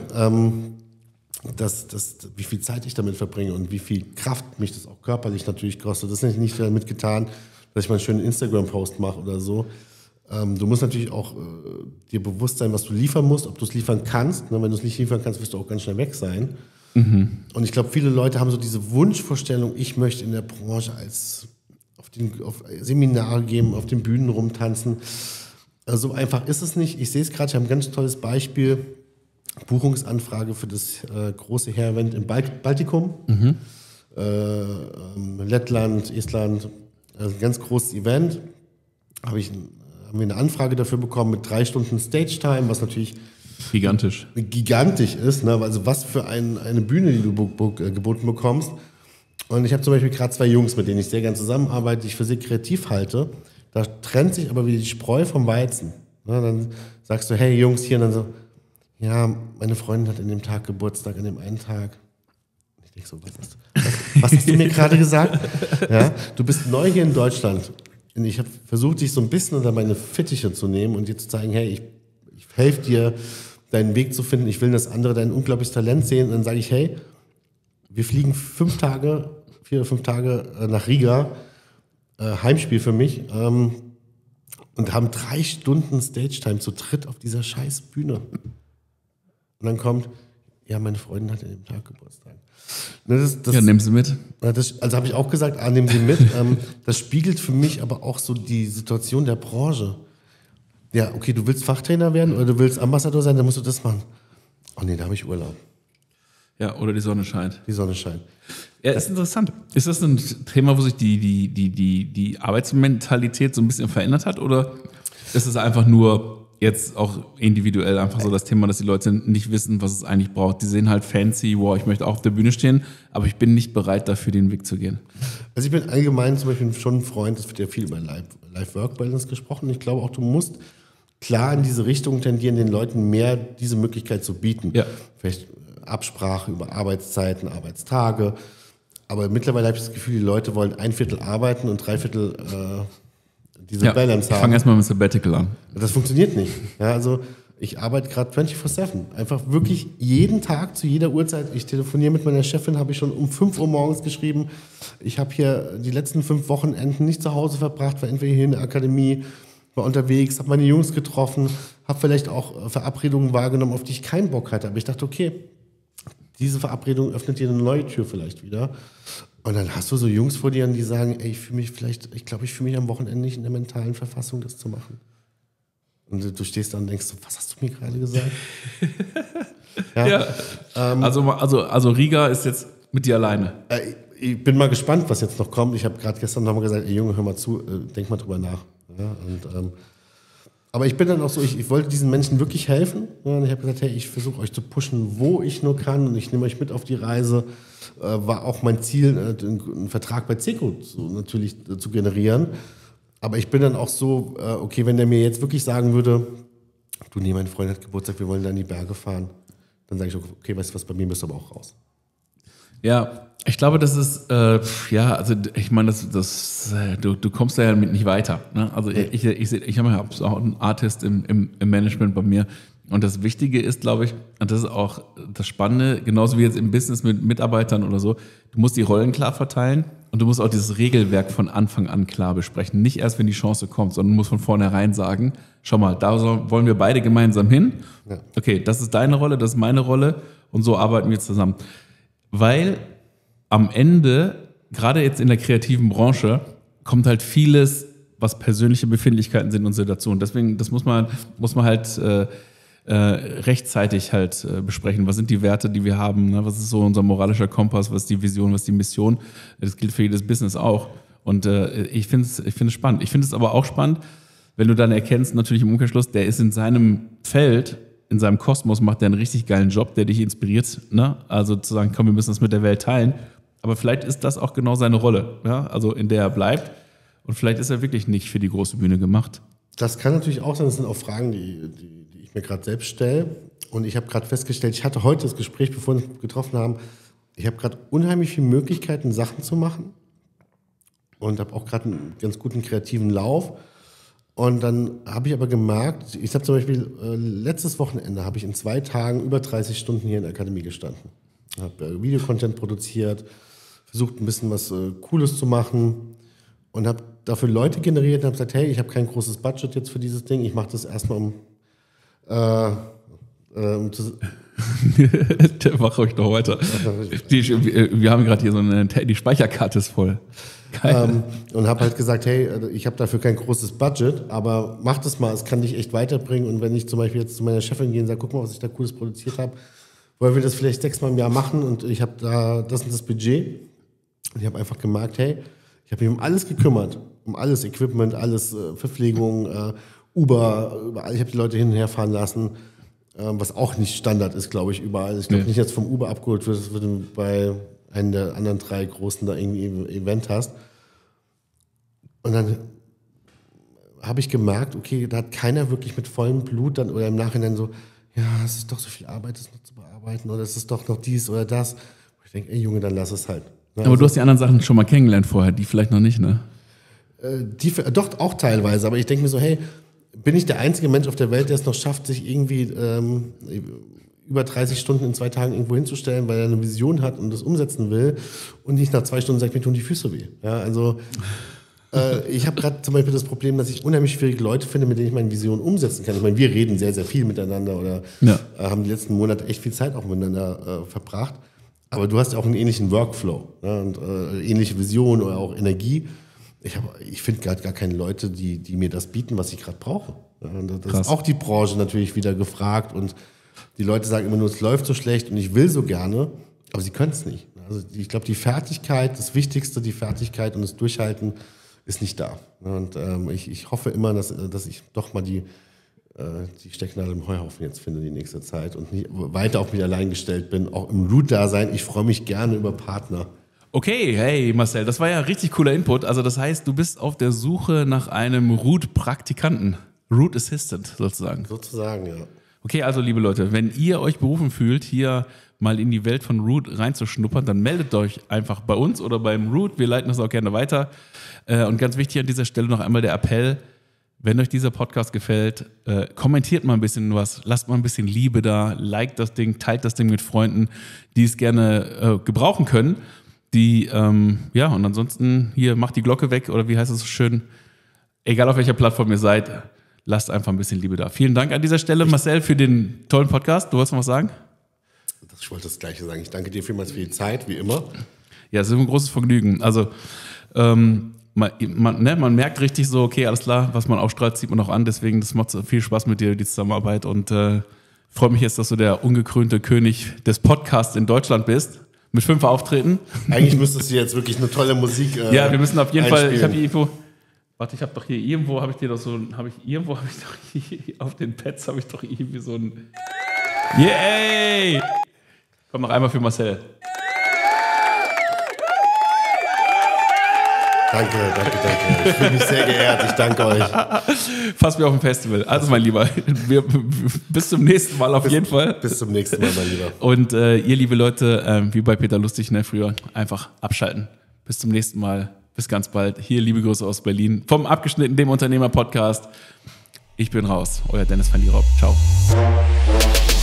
Wie viel Zeit ich damit verbringe und wie viel Kraft mich das auch körperlich natürlich kostet. Das ist nicht damit getan, dass ich mal einen schönen Instagram-Post mache oder so. Du musst natürlich auch dir bewusst sein, was du liefern musst, ob du es liefern kannst. Wenn du es nicht liefern kannst, wirst du auch ganz schnell weg sein. Mhm. Und ich glaube, viele Leute haben so diese Wunschvorstellung, ich möchte in der Branche auf Seminare geben, auf den Bühnen rumtanzen. So einfach ist es nicht. Ich sehe es gerade, ich habe ein ganz tolles Beispiel. Buchungsanfrage für das große Hair-Event im Baltikum. Mhm. Lettland, Estland, ein ganz großes Event. Haben wir eine Anfrage dafür bekommen mit 3 Stunden Stage-Time, was natürlich gigantisch ist. Ne? Also was für eine Bühne, die du geboten bekommst. Und ich habe zum Beispiel gerade 2 Jungs, mit denen ich sehr gerne zusammenarbeite, die ich für sehr kreativ halte. Da trennt sich aber wieder die Spreu vom Weizen. Ne? Dann sagst du, hey Jungs, hier, und dann so, ja, meine Freundin hat an dem Tag Geburtstag, an dem einen Tag. Ich denke so, was hast du mir gerade gesagt? Ja, du bist neu hier in Deutschland. Und ich habe versucht, dich so ein bisschen unter meine Fittiche zu nehmen und dir zu zeigen, hey, ich helfe dir, deinen Weg zu finden. Ich will, dass andere dein unglaubliches Talent sehen. Und dann sage ich, hey, wir fliegen 4 oder 5 Tage nach Riga, Heimspiel für mich, und haben 3 Stunden Stage-Time zu dritt auf dieser scheiß Bühne. Und dann kommt, ja, meine Freundin hat an dem Tag Geburtstag. Ja, nehmen Sie mit. Also habe ich auch gesagt, nehmen Sie mit. Das spiegelt für mich aber auch so die Situation der Branche. Ja, okay, du willst Fachtrainer werden oder du willst Ambassador sein, dann musst du das machen. Oh nee, da habe ich Urlaub. Ja, oder die Sonne scheint. Die Sonne scheint. Ja, ist interessant. Ist das ein Thema, wo sich die Arbeitsmentalität so ein bisschen verändert hat oder ist es einfach nur jetzt auch individuell einfach so das Thema, dass die Leute nicht wissen, was es eigentlich braucht. Die sehen halt fancy, wow, ich möchte auch auf der Bühne stehen, aber ich bin nicht bereit dafür, den Weg zu gehen. Also ich bin allgemein zum Beispiel schon ein Freund, es wird ja viel über Life-Work-Balance gesprochen. Ich glaube auch, du musst klar in diese Richtung tendieren, den Leuten mehr diese Möglichkeit zu bieten. Ja. Vielleicht Absprache über Arbeitszeiten, Arbeitstage. Aber mittlerweile habe ich das Gefühl, die Leute wollen 1/4 arbeiten und 3/4 diese Balance haben. Ich fange erstmal mit Sabbatical an. Das funktioniert nicht. Ja, also ich arbeite gerade 24/7. Einfach wirklich jeden Tag zu jeder Uhrzeit. Ich telefoniere mit meiner Chefin, habe ich schon um 5 Uhr morgens geschrieben. Ich habe hier die letzten 5 Wochenenden nicht zu Hause verbracht, war entweder hier in der Akademie, war unterwegs, habe meine Jungs getroffen, habe vielleicht auch Verabredungen wahrgenommen, auf die ich keinen Bock hatte. Aber ich dachte, okay, diese Verabredung öffnet dir eine neue Tür vielleicht wieder. Und dann hast du so Jungs vor dir, die sagen, ey, ich fühle mich am Wochenende nicht in der mentalen Verfassung, das zu machen. Und du stehst da und denkst so, was hast du mir gerade gesagt? Ja. Also Riga ist jetzt mit dir alleine. Ich bin mal gespannt, was jetzt noch kommt. Ich habe gerade gestern nochmal gesagt, ey Junge, hör mal zu, denk mal drüber nach. Ja, aber ich bin dann auch so, ich wollte diesen Menschen wirklich helfen. Und ich habe gesagt, hey, ich versuche euch zu pushen, wo ich nur kann. Und ich nehme euch mit auf die Reise. War auch mein Ziel, einen Vertrag bei CECO natürlich zu generieren. Aber ich bin dann auch so, okay, wenn der mir jetzt wirklich sagen würde, du, nee, mein Freund hat Geburtstag, wir wollen da in die Berge fahren. Dann sage ich, okay, weißt du was, bei mir bist du aber auch raus. Ja, ich glaube, das ist, also ich meine, du kommst da ja mit nicht weiter. Ne? Also ich habe ja auch einen Artist im Management bei mir. Und das Wichtige ist, glaube ich, und das ist auch das Spannende, genauso wie jetzt im Business mit Mitarbeitern oder so, du musst die Rollen klar verteilen und du musst auch dieses Regelwerk von Anfang an klar besprechen. Nicht erst, wenn die Chance kommt, sondern du musst von vornherein sagen, schau mal, da wollen wir beide gemeinsam hin. Ja. Okay, das ist deine Rolle, das ist meine Rolle und so arbeiten wir zusammen. Weil am Ende, gerade jetzt in der kreativen Branche, kommt halt vieles, was persönliche Befindlichkeiten sind und Situationen. Deswegen, das muss man halt rechtzeitig halt besprechen. Was sind die Werte, die wir haben? Ne? Was ist so unser moralischer Kompass? Was ist die Vision? Was ist die Mission? Das gilt für jedes Business auch. Und ich finde es spannend. Ich finde es aber auch spannend, wenn du dann erkennst, natürlich im Umkehrschluss, der ist in seinem Feld, in seinem Kosmos macht er einen richtig geilen Job, der dich inspiriert, ne? Also zu sagen, komm, wir müssen das mit der Welt teilen. Aber vielleicht ist das auch genau seine Rolle, ja? Also in der er bleibt. Und vielleicht ist er wirklich nicht für die große Bühne gemacht. Das kann natürlich auch sein. Das sind auch Fragen, die ich mir gerade selbst stelle. Und ich habe gerade festgestellt, ich hatte heute das Gespräch, bevor wir uns getroffen haben, ich habe gerade unheimlich viele Möglichkeiten, Sachen zu machen. Und habe auch gerade einen ganz guten kreativen Lauf. Und dann habe ich aber gemerkt, ich habe zum Beispiel letztes Wochenende habe ich in 2 Tagen über 30 Stunden hier in der Akademie gestanden. Habe Videocontent produziert, versucht ein bisschen was Cooles zu machen und habe dafür Leute generiert und habe gesagt, hey, ich habe kein großes Budget jetzt für dieses Ding, ich mache das erstmal Mach ruhig noch weiter. Wir haben gerade hier so die Speicherkarte ist voll. Und habe halt gesagt, hey, ich habe dafür kein großes Budget, aber mach das mal, es kann dich echt weiterbringen. Und wenn ich zum Beispiel jetzt zu meiner Chefin gehe und sage, guck mal, was ich da Cooles produziert habe, wollen wir das vielleicht 6-mal im Jahr machen und ich habe da das und das Budget. Und ich habe einfach gemerkt, hey, ich habe mich um alles gekümmert, um alles, Equipment, alles, Verpflegung, Uber, überall. Ich habe die Leute hin und her fahren lassen, was auch nicht Standard ist, glaube ich, überall. Ich glaube nicht, dass vom Uber abgeholt wird, das wird bei einen der anderen 3 großen da irgendwie ein Event hast. Und dann habe ich gemerkt, okay, da hat keiner wirklich mit vollem Blut dann oder im Nachhinein so, ja, es ist doch so viel Arbeit, das noch zu bearbeiten oder es ist doch noch dies oder das. Und ich denke, ey Junge, dann lass es halt. Ne? Aber du hast die anderen Sachen schon mal kennengelernt vorher, die vielleicht noch nicht, ne? Doch, auch teilweise, aber ich denke mir so, hey, bin ich der einzige Mensch auf der Welt, der es noch schafft, sich irgendwie über 30 Stunden in 2 Tagen irgendwo hinzustellen, weil er eine Vision hat und das umsetzen will und nicht nach 2 Stunden sagt, mir tun die Füße weh. Ja, also ich habe gerade zum Beispiel das Problem, dass ich unheimlich schwierige Leute finde, mit denen ich meine Vision umsetzen kann. Ich meine, wir reden sehr, sehr viel miteinander oder haben die letzten Monate echt viel Zeit auch miteinander verbracht. Aber du hast ja auch einen ähnlichen Workflow, ne, und ähnliche Vision oder auch Energie. Ich finde gerade gar keine Leute, die mir das bieten, was ich gerade brauche. Ja, das ist auch die Branche natürlich wieder gefragt und die Leute sagen immer nur, es läuft so schlecht und ich will so gerne, aber sie können es nicht. Also ich glaube, die Fertigkeit, das Wichtigste, die Fertigkeit und das Durchhalten ist nicht da. Und ich hoffe immer, dass ich doch mal die Stecknadel im Heuhaufen jetzt finde die nächste Zeit und nicht weiter auf mich allein gestellt bin, auch im Root-Dasein. Ich freue mich gerne über Partner. Okay, hey Marcel, das war ja richtig cooler Input. Also das heißt, du bist auf der Suche nach einem Root-Praktikanten, Root Assistant sozusagen. Sozusagen, ja. Okay, also liebe Leute, wenn ihr euch berufen fühlt, hier mal in die Welt von Root reinzuschnuppern, dann meldet euch einfach bei uns oder beim Root. Wir leiten das auch gerne weiter. Und ganz wichtig an dieser Stelle noch einmal der Appell, wenn euch dieser Podcast gefällt, kommentiert mal ein bisschen was, lasst mal ein bisschen Liebe da, liked das Ding, teilt das Ding mit Freunden, die es gerne gebrauchen können. Und ansonsten hier macht die Glocke weg oder wie heißt es so schön, egal auf welcher Plattform ihr seid, lasst einfach ein bisschen Liebe da. Vielen Dank an dieser Stelle, Marcel, für den tollen Podcast. Du wolltest noch was sagen? Ich wollte das Gleiche sagen. Ich danke dir vielmals für die Zeit, wie immer. Ja, es ist ein großes Vergnügen. Also man merkt richtig so, okay, alles klar, was man ausstrahlt, zieht man auch an. Deswegen, das macht so viel Spaß mit dir, die Zusammenarbeit. Und freue mich jetzt, dass du der ungekrönte König des Podcasts in Deutschland bist. Mit 5 Auftreten. Eigentlich müsstest du jetzt wirklich eine tolle Musik ja, wir müssen auf jeden einspielen. Fall, ich habe hier irgendwo, warte, ich habe doch hier irgendwo, auf den Pads habe ich doch irgendwie so ein, yay! Komm noch einmal für Marcel. Danke. Ich fühle mich sehr geehrt. Ich danke euch. Fast wie auf dem Festival. Also, mein Lieber, bis zum nächsten Mal auf jeden Fall. Bis zum nächsten Mal, mein Lieber. Und ihr, liebe Leute, wie bei Peter Lustig, ne, früher, einfach abschalten. Bis zum nächsten Mal. Bis ganz bald. Hier, liebe Grüße aus Berlin. Vom Abgeschnitten, dem Unternehmer-Podcast. Ich bin raus. Euer Dennis van Lierop. Ciao.